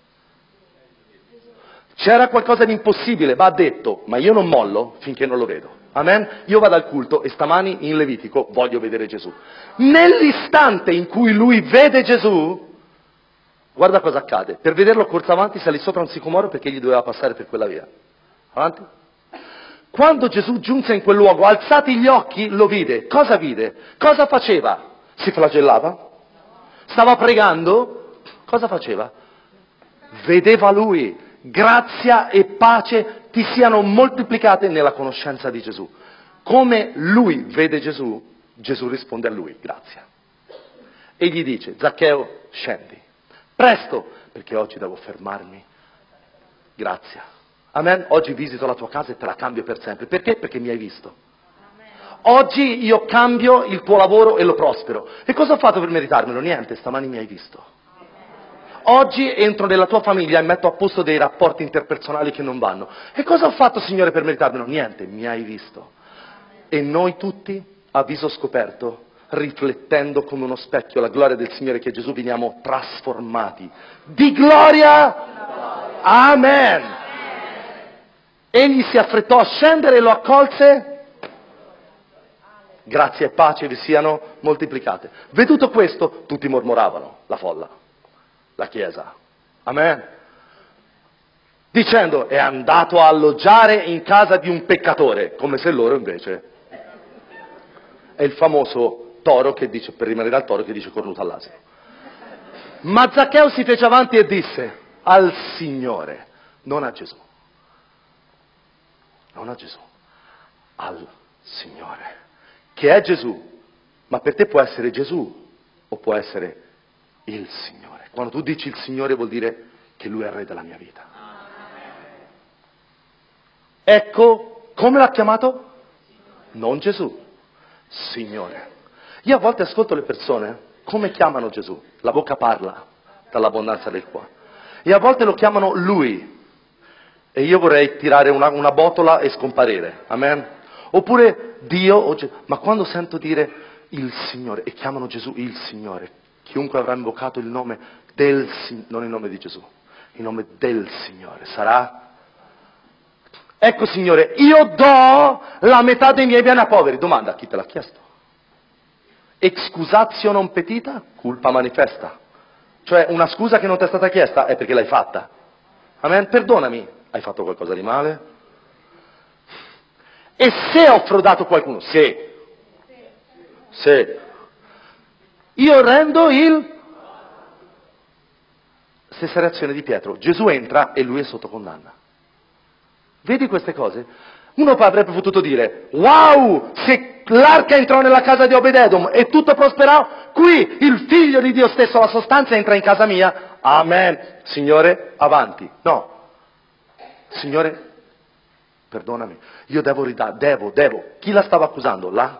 C'era qualcosa di impossibile, va detto, ma io non mollo finché non lo vedo. Amen? Io vado al culto e stamani in Levitico voglio vedere Gesù. Nell'istante in cui lui vede Gesù, guarda cosa accade. Per vederlo corso avanti salì sopra un sicomoro perché gli doveva passare per quella via. Avanti? Quando Gesù giunse in quel luogo, alzati gli occhi, lo vide. Cosa vide? Cosa faceva? Si flagellava? Stava pregando? Cosa faceva? Vedeva lui. Grazia e pace ti siano moltiplicate nella conoscenza di Gesù. Come lui vede Gesù, Gesù risponde a lui: grazia. E gli dice: Zaccheo, scendi. Presto, perché oggi devo fermarmi. Grazia. Amen? Oggi visito la tua casa e te la cambio per sempre. Perché? Perché mi hai visto. Oggi io cambio il tuo lavoro e lo prospero. E cosa ho fatto per meritarmelo? Niente, stamani mi hai visto. Oggi entro nella tua famiglia e metto a posto dei rapporti interpersonali che non vanno. E cosa ho fatto, Signore, per meritarmelo? Niente, mi hai visto. E noi tutti, a viso scoperto, riflettendo come uno specchio la gloria del Signore che è Gesù, veniamo trasformati di gloria. Amen. Egli si affrettò a scendere e lo accolse. Grazia e pace vi siano moltiplicate. Veduto questo, tutti mormoravano, la folla. La Chiesa, amen, dicendo: è andato a alloggiare in casa di un peccatore, come se loro invece è il famoso toro che dice, per rimanere al toro, che dice cornuto all'asino. Ma Zaccheo si fece avanti e disse al Signore, non a Gesù, non a Gesù, al Signore, che è Gesù, ma per te può essere Gesù o può essere il Signore. Quando tu dici il Signore vuol dire che Lui è il Re della mia vita. Ecco, come l'ha chiamato? Non Gesù, Signore. Io a volte ascolto le persone, come chiamano Gesù? La bocca parla dall'abbondanza del cuore. E a volte lo chiamano Lui. E io vorrei tirare una, una botola e scomparire. Amen? Oppure Dio, o Gesù. Ma quando sento dire il Signore, e chiamano Gesù il Signore, chiunque avrà invocato il nome del Signore, non il nome di Gesù, il nome del Signore, sarà? Ecco, Signore, io do la metà dei miei beni ai poveri. Domanda, chi te l'ha chiesto? Excusatio non petita, culpa manifesta. Cioè una scusa che non ti è stata chiesta è perché l'hai fatta. Amen? Perdonami, hai fatto qualcosa di male? E se ho frodato qualcuno? Sì. Sì. Io rendo il... Stessa reazione di Pietro. Gesù entra e lui è sotto condanna. Vedi queste cose? Uno avrebbe potuto dire, wow, se l'arca entrò nella casa di Obed-Edom e tutto prosperò, qui il figlio di Dio stesso, la sostanza, entra in casa mia. Amen. Signore, avanti. No. Signore, perdonami, io devo ridare, devo, devo. Chi la stava accusando? Là?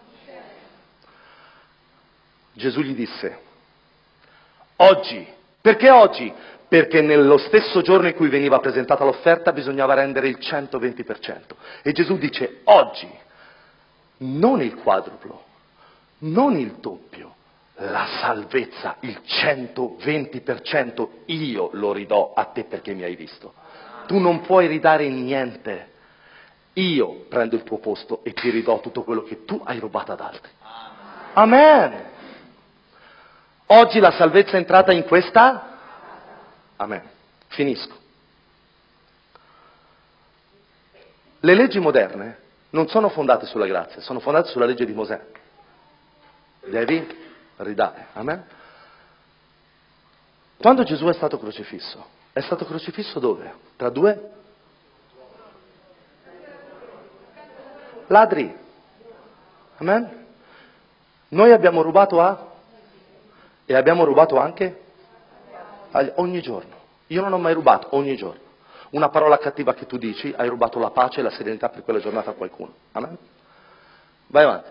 Gesù gli disse, oggi, perché oggi? Perché nello stesso giorno in cui veniva presentata l'offerta bisognava rendere il centoventi per cento. E Gesù dice, oggi, non il quadruplo, non il doppio, la salvezza, il centoventi per cento, io lo ridò a te perché mi hai visto. Tu non puoi ridare niente. Io prendo il tuo posto e ti ridò tutto quello che tu hai rubato ad altri. Amen. Oggi la salvezza è entrata in questa... Amen. Finisco. Le leggi moderne non sono fondate sulla grazia, sono fondate sulla legge di Mosè. Devi ridare. Amen. Quando Gesù è stato crocifisso, è stato crocifisso dove? Tra due? Ladri. Amen. Noi abbiamo rubato a... E abbiamo rubato anche ogni giorno. Io non ho mai rubato ogni giorno. Una parola cattiva che tu dici, hai rubato la pace e la serenità per quella giornata a qualcuno. Amen? Vai avanti.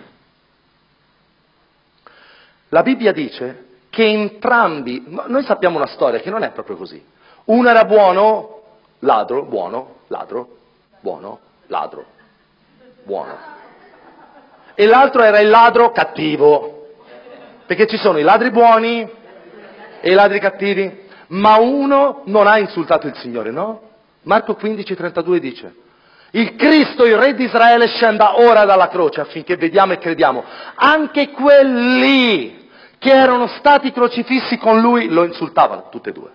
La Bibbia dice che entrambi, noi sappiamo una storia che non è proprio così. Uno era buono, ladro, buono, ladro, buono, ladro, buono. E l'altro era il ladro cattivo. Perché ci sono i ladri buoni e i ladri cattivi, ma uno non ha insultato il Signore, no? Marco quindici trentadue dice, il Cristo, il Re di Israele, scenda ora dalla croce affinché vediamo e crediamo. Anche quelli che erano stati crocifissi con lui lo insultavano, tutte e due.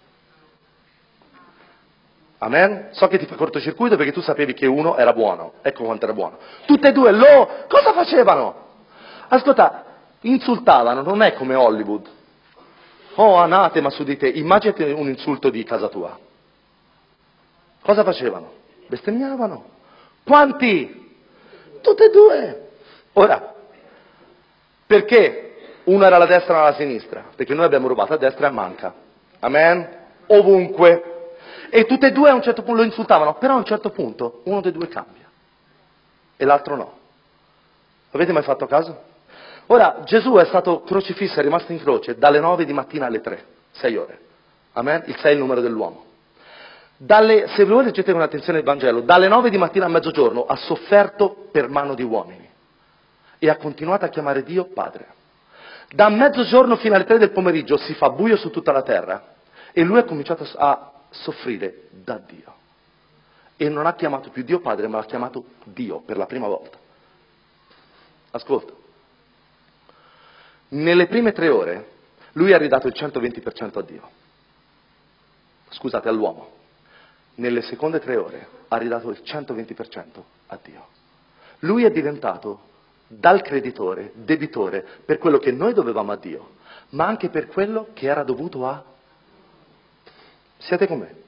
Amen? So che ti fa cortocircuito perché tu sapevi che uno era buono, ecco quanto era buono. Tutte e due lo... Cosa facevano? Ascolta, insultavano, non è come Hollywood. Oh, anatema su di te, immaginati un insulto di casa tua. Cosa facevano? Bestemmiavano. Quanti? Tutte e due. Ora, perché uno era alla destra e uno alla sinistra? Perché noi abbiamo rubato a destra e manca. Amen? Ovunque. E tutte e due a un certo punto lo insultavano, però a un certo punto uno dei due cambia e l'altro no. Avete mai fatto caso? Ora, Gesù è stato crocifisso, è rimasto in croce dalle nove di mattina alle tre, sei ore. Amen? Il sei è il numero dell'uomo. Dalle, se voi leggete con attenzione il Vangelo, dalle nove di mattina a mezzogiorno ha sofferto per mano di uomini e ha continuato a chiamare Dio Padre. Da mezzogiorno fino alle tre del pomeriggio si fa buio su tutta la terra e lui ha cominciato a soffrire da Dio. E non ha chiamato più Dio Padre, ma ha chiamato Dio per la prima volta. Ascolta. Nelle prime tre ore lui ha ridato il centoventi per cento a Dio. Scusate, all'uomo. Nelle seconde tre ore ha ridato il centoventi per cento a Dio. Lui è diventato dal creditore, debitore, per quello che noi dovevamo a Dio, ma anche per quello che era dovuto a... Siete con me?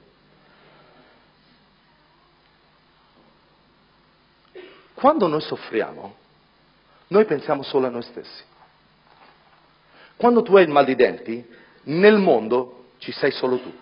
Quando noi soffriamo, noi pensiamo solo a noi stessi. Quando tu hai il mal di denti, nel mondo ci sei solo tu.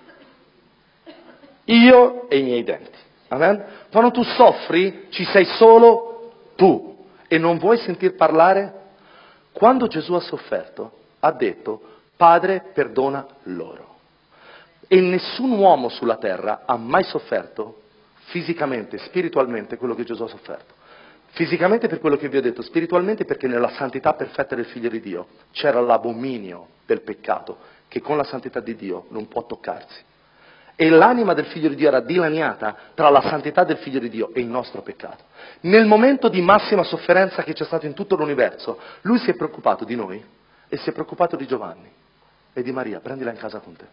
Io e i miei denti. Amen? Quando tu soffri, ci sei solo tu. E non vuoi sentir parlare? Quando Gesù ha sofferto, ha detto, Padre, perdona loro. E nessun uomo sulla terra ha mai sofferto fisicamente, spiritualmente, quello che Gesù ha sofferto. Fisicamente per quello che vi ho detto, spiritualmente perché nella santità perfetta del Figlio di Dio c'era l'abominio del peccato che con la santità di Dio non può toccarsi. E l'anima del figlio di Dio era dilaniata tra la santità del figlio di Dio e il nostro peccato. Nel momento di massima sofferenza che c'è stato in tutto l'universo, lui si è preoccupato di noi e si è preoccupato di Giovanni e di Maria. Prendila in casa con te.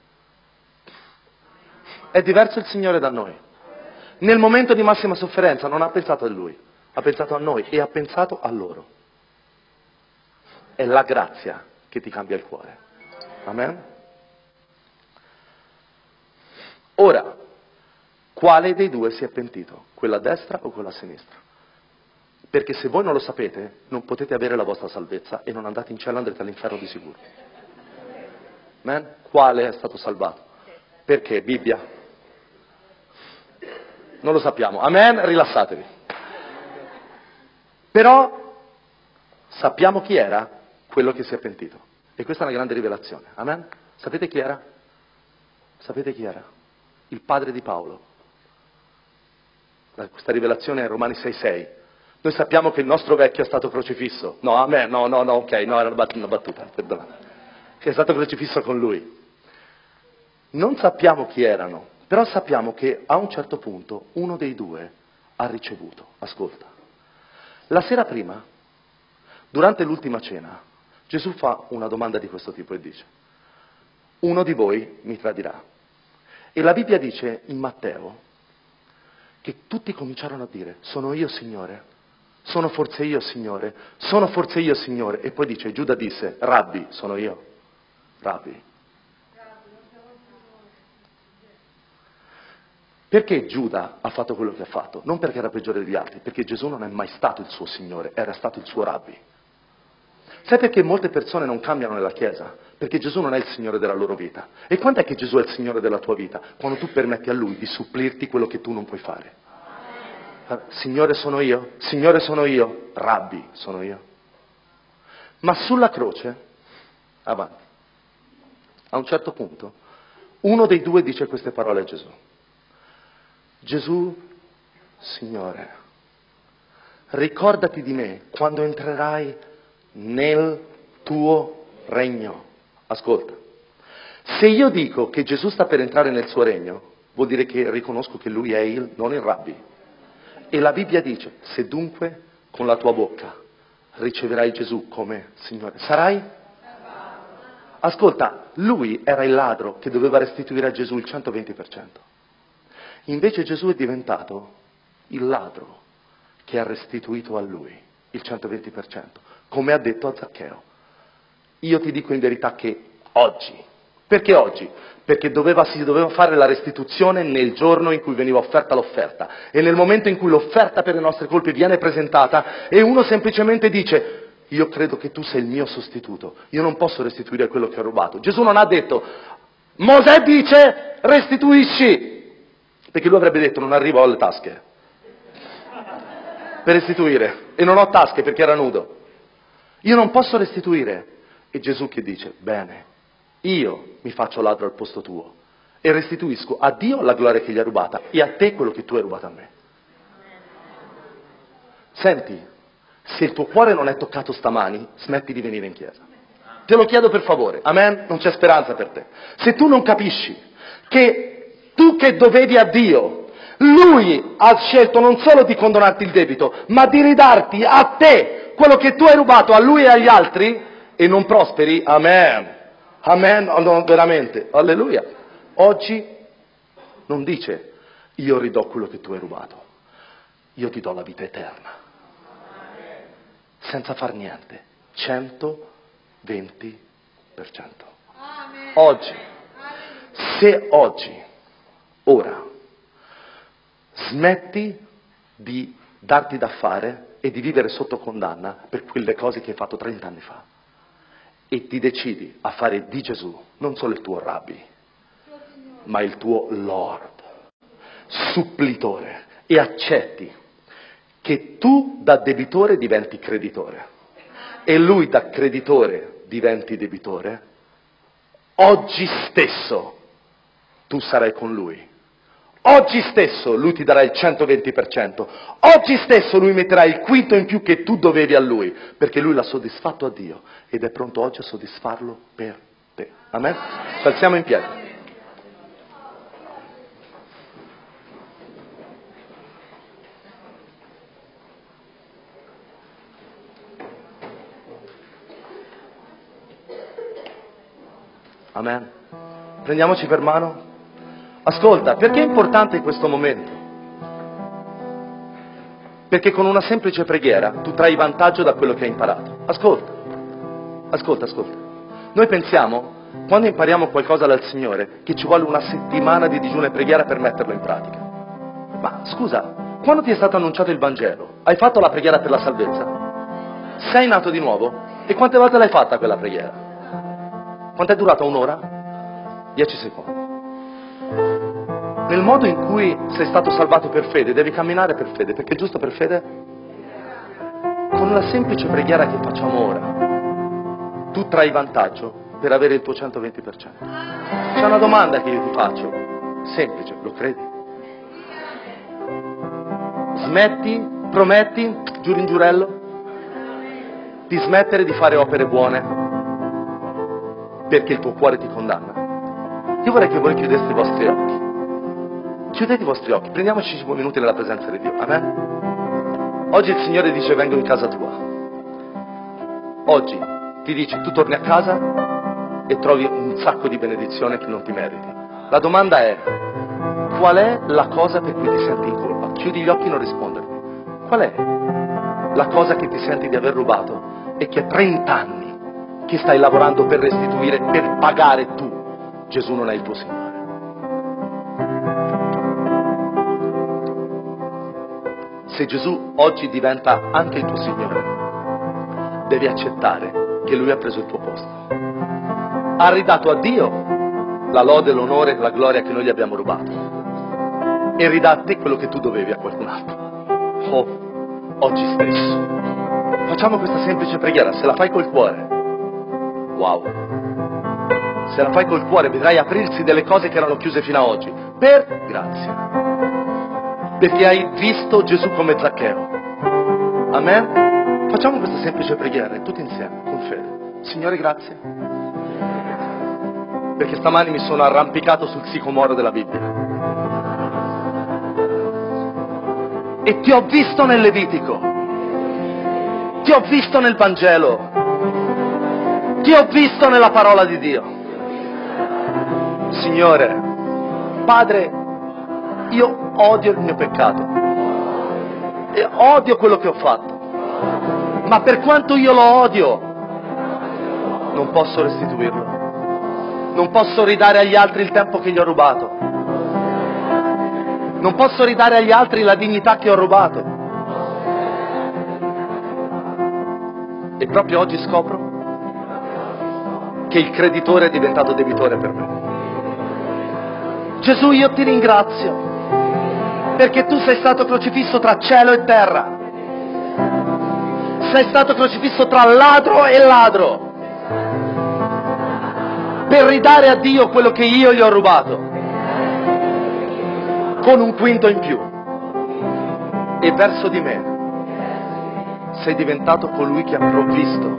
È diverso il Signore da noi. Nel momento di massima sofferenza non ha pensato a lui, ha pensato a noi e ha pensato a loro. È la grazia che ti cambia il cuore. Amen? Ora, quale dei due si è pentito? Quella a destra o quella a sinistra? Perché se voi non lo sapete, non potete avere la vostra salvezza e non andate in cielo, andrete all'inferno di sicuro. Amen? Quale è stato salvato? Perché? Bibbia? Non lo sappiamo. Amen? Rilassatevi. Però sappiamo chi era quello che si è pentito. E questa è una grande rivelazione. Amen? Sapete chi era? Sapete chi era? Il padre di Paolo. Questa rivelazione è Romani sei sei. Noi sappiamo che il nostro vecchio è stato crocifisso. No, a me, no, no, no, ok, no, era una battuta, perdonate. Che è stato crocifisso con lui. Non sappiamo chi erano, però sappiamo che a un certo punto uno dei due ha ricevuto. Ascolta. La sera prima, durante l'ultima cena, Gesù fa una domanda di questo tipo e dice: uno di voi mi tradirà. E la Bibbia dice in Matteo che tutti cominciarono a dire: sono io, Signore? Sono forse io, Signore? Sono forse io, Signore? E poi dice, Giuda disse: Rabbi, sono io. Rabbi. Perché Giuda ha fatto quello che ha fatto? Non perché era peggiore degli altri, perché Gesù non è mai stato il suo Signore, era stato il suo Rabbi. Sai perché molte persone non cambiano nella Chiesa? Perché Gesù non è il Signore della loro vita. E quando è che Gesù è il Signore della tua vita? Quando tu permetti a Lui di supplirti quello che tu non puoi fare. Signore sono io, Signore sono io, Rabbi sono io. Ma sulla croce, avanti, a un certo punto, uno dei due dice queste parole a Gesù. Gesù, Signore, ricordati di me quando entrerai nel tuo regno. Ascolta, se io dico che Gesù sta per entrare nel suo regno, vuol dire che riconosco che lui è il, non il Rabbi. E la Bibbia dice: se dunque con la tua bocca riceverai Gesù come Signore, sarai? Ascolta, lui era il ladro che doveva restituire a Gesù il centoventi per cento. Invece Gesù è diventato il ladro che ha restituito a lui il centoventi per cento, come ha detto a Zaccheo. Io ti dico in verità che oggi, perché oggi? Perché doveva, si doveva fare la restituzione nel giorno in cui veniva offerta l'offerta, e nel momento in cui l'offerta per le nostre colpe viene presentata e uno semplicemente dice: io credo che tu sei il mio sostituto, io non posso restituire quello che ho rubato. Gesù non ha detto: Mosè dice restituisci, perché lui avrebbe detto: non arrivo alle tasche per restituire, e non ho tasche perché era nudo, io non posso restituire. E Gesù che dice: bene, io mi faccio ladro al posto tuo e restituisco a Dio la gloria che gli ha rubata e a te quello che tu hai rubato a me. Senti, se il tuo cuore non è toccato stamani, smetti di venire in chiesa. Te lo chiedo per favore, amen? Non c'è speranza per te. Se tu non capisci che tu che dovevi a Dio, Lui ha scelto non solo di condonarti il debito, ma di ridarti a te quello che tu hai rubato a Lui e agli altri, e non prosperi, amen. Amen, no, veramente, alleluia. Oggi non dice: io ridò quello che tu hai rubato, io ti do la vita eterna, senza far niente, centoventi per cento. Oggi, se oggi, ora, smetti di darti da fare e di vivere sotto condanna per quelle cose che hai fatto trenta anni fa, e ti decidi a fare di Gesù non solo il tuo Rabbi, ma il tuo Lord, supplitore, e accetti che tu da debitore diventi creditore e lui da creditore diventi debitore, oggi stesso tu sarai con lui. Oggi stesso lui ti darà il centoventi per cento, oggi stesso lui metterà il quinto in più che tu dovevi a lui, perché lui l'ha soddisfatto a Dio ed è pronto oggi a soddisfarlo per te. Amen? Ci alziamo in piedi. Amen. Prendiamoci per mano. Ascolta, perché è importante questo momento? Perché con una semplice preghiera tu trai vantaggio da quello che hai imparato. Ascolta, ascolta, ascolta. Noi pensiamo, quando impariamo qualcosa dal Signore, che ci vuole una settimana di digiuno e preghiera per metterlo in pratica. Ma scusa, quando ti è stato annunciato il Vangelo, hai fatto la preghiera per la salvezza? Sei nato di nuovo? E quante volte l'hai fatta quella preghiera? Quanto è durata? Un'ora? Dieci secondi. Nel modo in cui sei stato salvato per fede, devi camminare per fede, perché è giusto per fede? Con una semplice preghiera che facciamo ora, tu trai vantaggio per avere il tuo centoventi per cento. C'è una domanda che io ti faccio, semplice, lo credi? Smetti, prometti, giuri in giurello, di smettere di fare opere buone perché il tuo cuore ti condanna? Io vorrei che voi chiudeste i vostri occhi. Chiudete i vostri occhi, prendiamoci cinque minuti nella presenza di Dio. Amen? Oggi il Signore dice vengo in casa tua. Oggi ti dice tu torni a casa e trovi un sacco di benedizione che non ti meriti. La domanda è, qual è la cosa per cui ti senti in colpa? Chiudi gli occhi e non rispondermi. Qual è la cosa che ti senti di aver rubato e che trenta anni che stai lavorando per restituire, per pagare tu? Gesù non è il tuo Signore. Se Gesù oggi diventa anche il tuo Signore, devi accettare che Lui ha preso il tuo posto. Ha ridato a Dio la lode, l'onore, la gloria che noi gli abbiamo rubato. E ridà a te quello che tu dovevi a qualcun altro. Oh, oggi stesso. Facciamo questa semplice preghiera, se la fai col cuore. Wow. Se la fai col cuore vedrai aprirsi delle cose che erano chiuse fino ad oggi. Per grazia. Perché hai visto Gesù come Zaccheo. Amen? Facciamo questa semplice preghiera, tutti insieme, con fede. Signore, grazie. Perché stamani mi sono arrampicato sul sicomoro della Bibbia. E ti ho visto nel Levitico. Ti ho visto nel Vangelo. Ti ho visto nella parola di Dio. Signore, Padre, io odio il mio peccato e odio quello che ho fatto, ma per quanto io lo odio non posso restituirlo, non posso ridare agli altri il tempo che gli ho rubato, non posso ridare agli altri la dignità che ho rubato. E proprio oggi scopro che il creditore è diventato debitore per me. Gesù, io ti ringrazio perché tu sei stato crocifisso tra cielo e terra. Sei stato crocifisso tra ladro e ladro per ridare a Dio quello che io gli ho rubato con un quinto in più. E verso di me sei diventato colui che ha provvisto.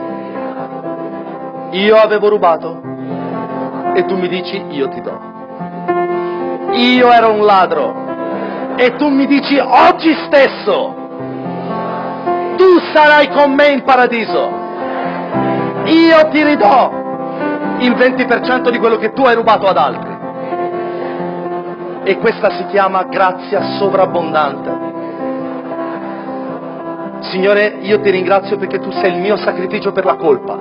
Io avevo rubato e tu mi dici io ti do. Io ero un ladro e tu mi dici oggi stesso tu sarai con me in paradiso. Io ti ridò il venti per cento di quello che tu hai rubato ad altri. E questa si chiama grazia sovrabbondante. Signore, io ti ringrazio perché tu sei il mio sacrificio per la colpa.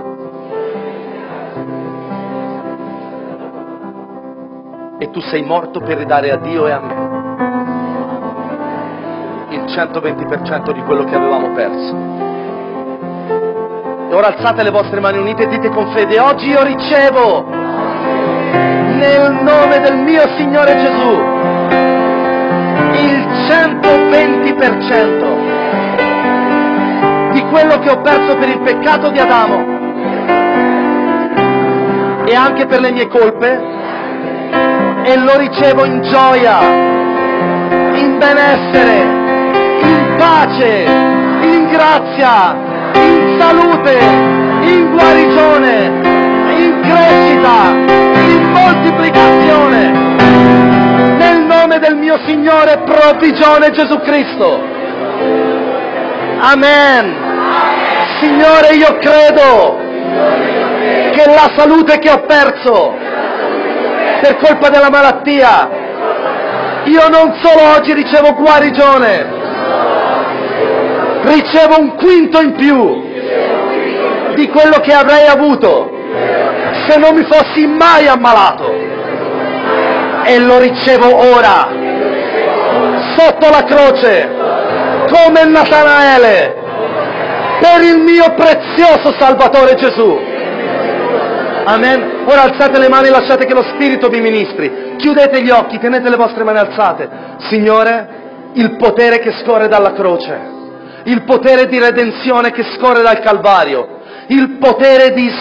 E tu sei morto per ridare a Dio e a me il centoventi per cento di quello che avevamo perso. E ora alzate le vostre mani unite e dite con fede: oggi io ricevo nel nome del mio Signore Gesù il centoventi per cento di quello che ho perso per il peccato di Adamo e anche per le mie colpe, e lo ricevo in gioia, in benessere, in pace, in grazia, in salute, in guarigione, in crescita, in moltiplicazione, nel nome del mio Signore provvigione Gesù Cristo. Amen. Signore, io credo che la salute che ho perso per colpa della malattia. Io non solo oggi ricevo guarigione, ricevo un quinto in più di quello che avrei avuto se non mi fossi mai ammalato, e lo ricevo ora sotto la croce come Natanaele per il mio prezioso Salvatore Gesù. Amen. Ora alzate le mani e lasciate che lo Spirito vi ministri. Chiudete gli occhi, tenete le vostre mani alzate. Signore, il potere che scorre dalla croce, il potere di redenzione che scorre dal Calvario, il potere di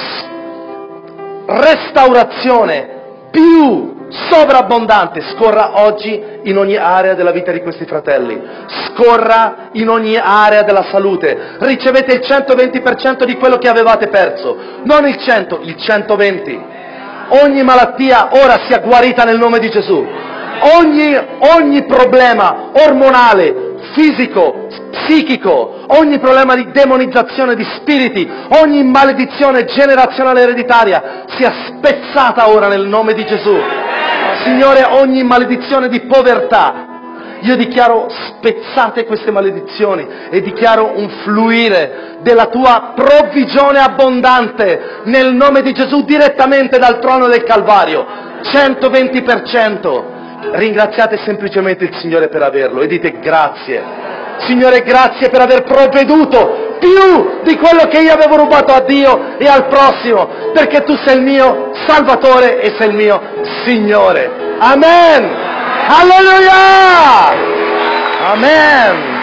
restaurazione più sovrabbondante scorra oggi in ogni area della vita di questi fratelli, scorra in ogni area della salute. Ricevete il centoventi per cento di quello che avevate perso, non il cento, il centoventi. Ogni malattia ora sia guarita nel nome di Gesù. Ogni, ogni problema ormonale, fisico, psichico, ogni problema di demonizzazione di spiriti, ogni maledizione generazionale ereditaria sia spezzata ora nel nome di Gesù. Signore, ogni maledizione di povertà, io dichiaro spezzate queste maledizioni e dichiaro un fluire della tua provvigione abbondante nel nome di Gesù direttamente dal trono del Calvario. centoventi per cento. Ringraziate semplicemente il Signore per averlo e dite grazie. Signore, grazie per aver provveduto più di quello che io avevo rubato a Dio e al prossimo, perché tu sei il mio Salvatore e sei il mio Signore. Amen. Alleluia. Amen.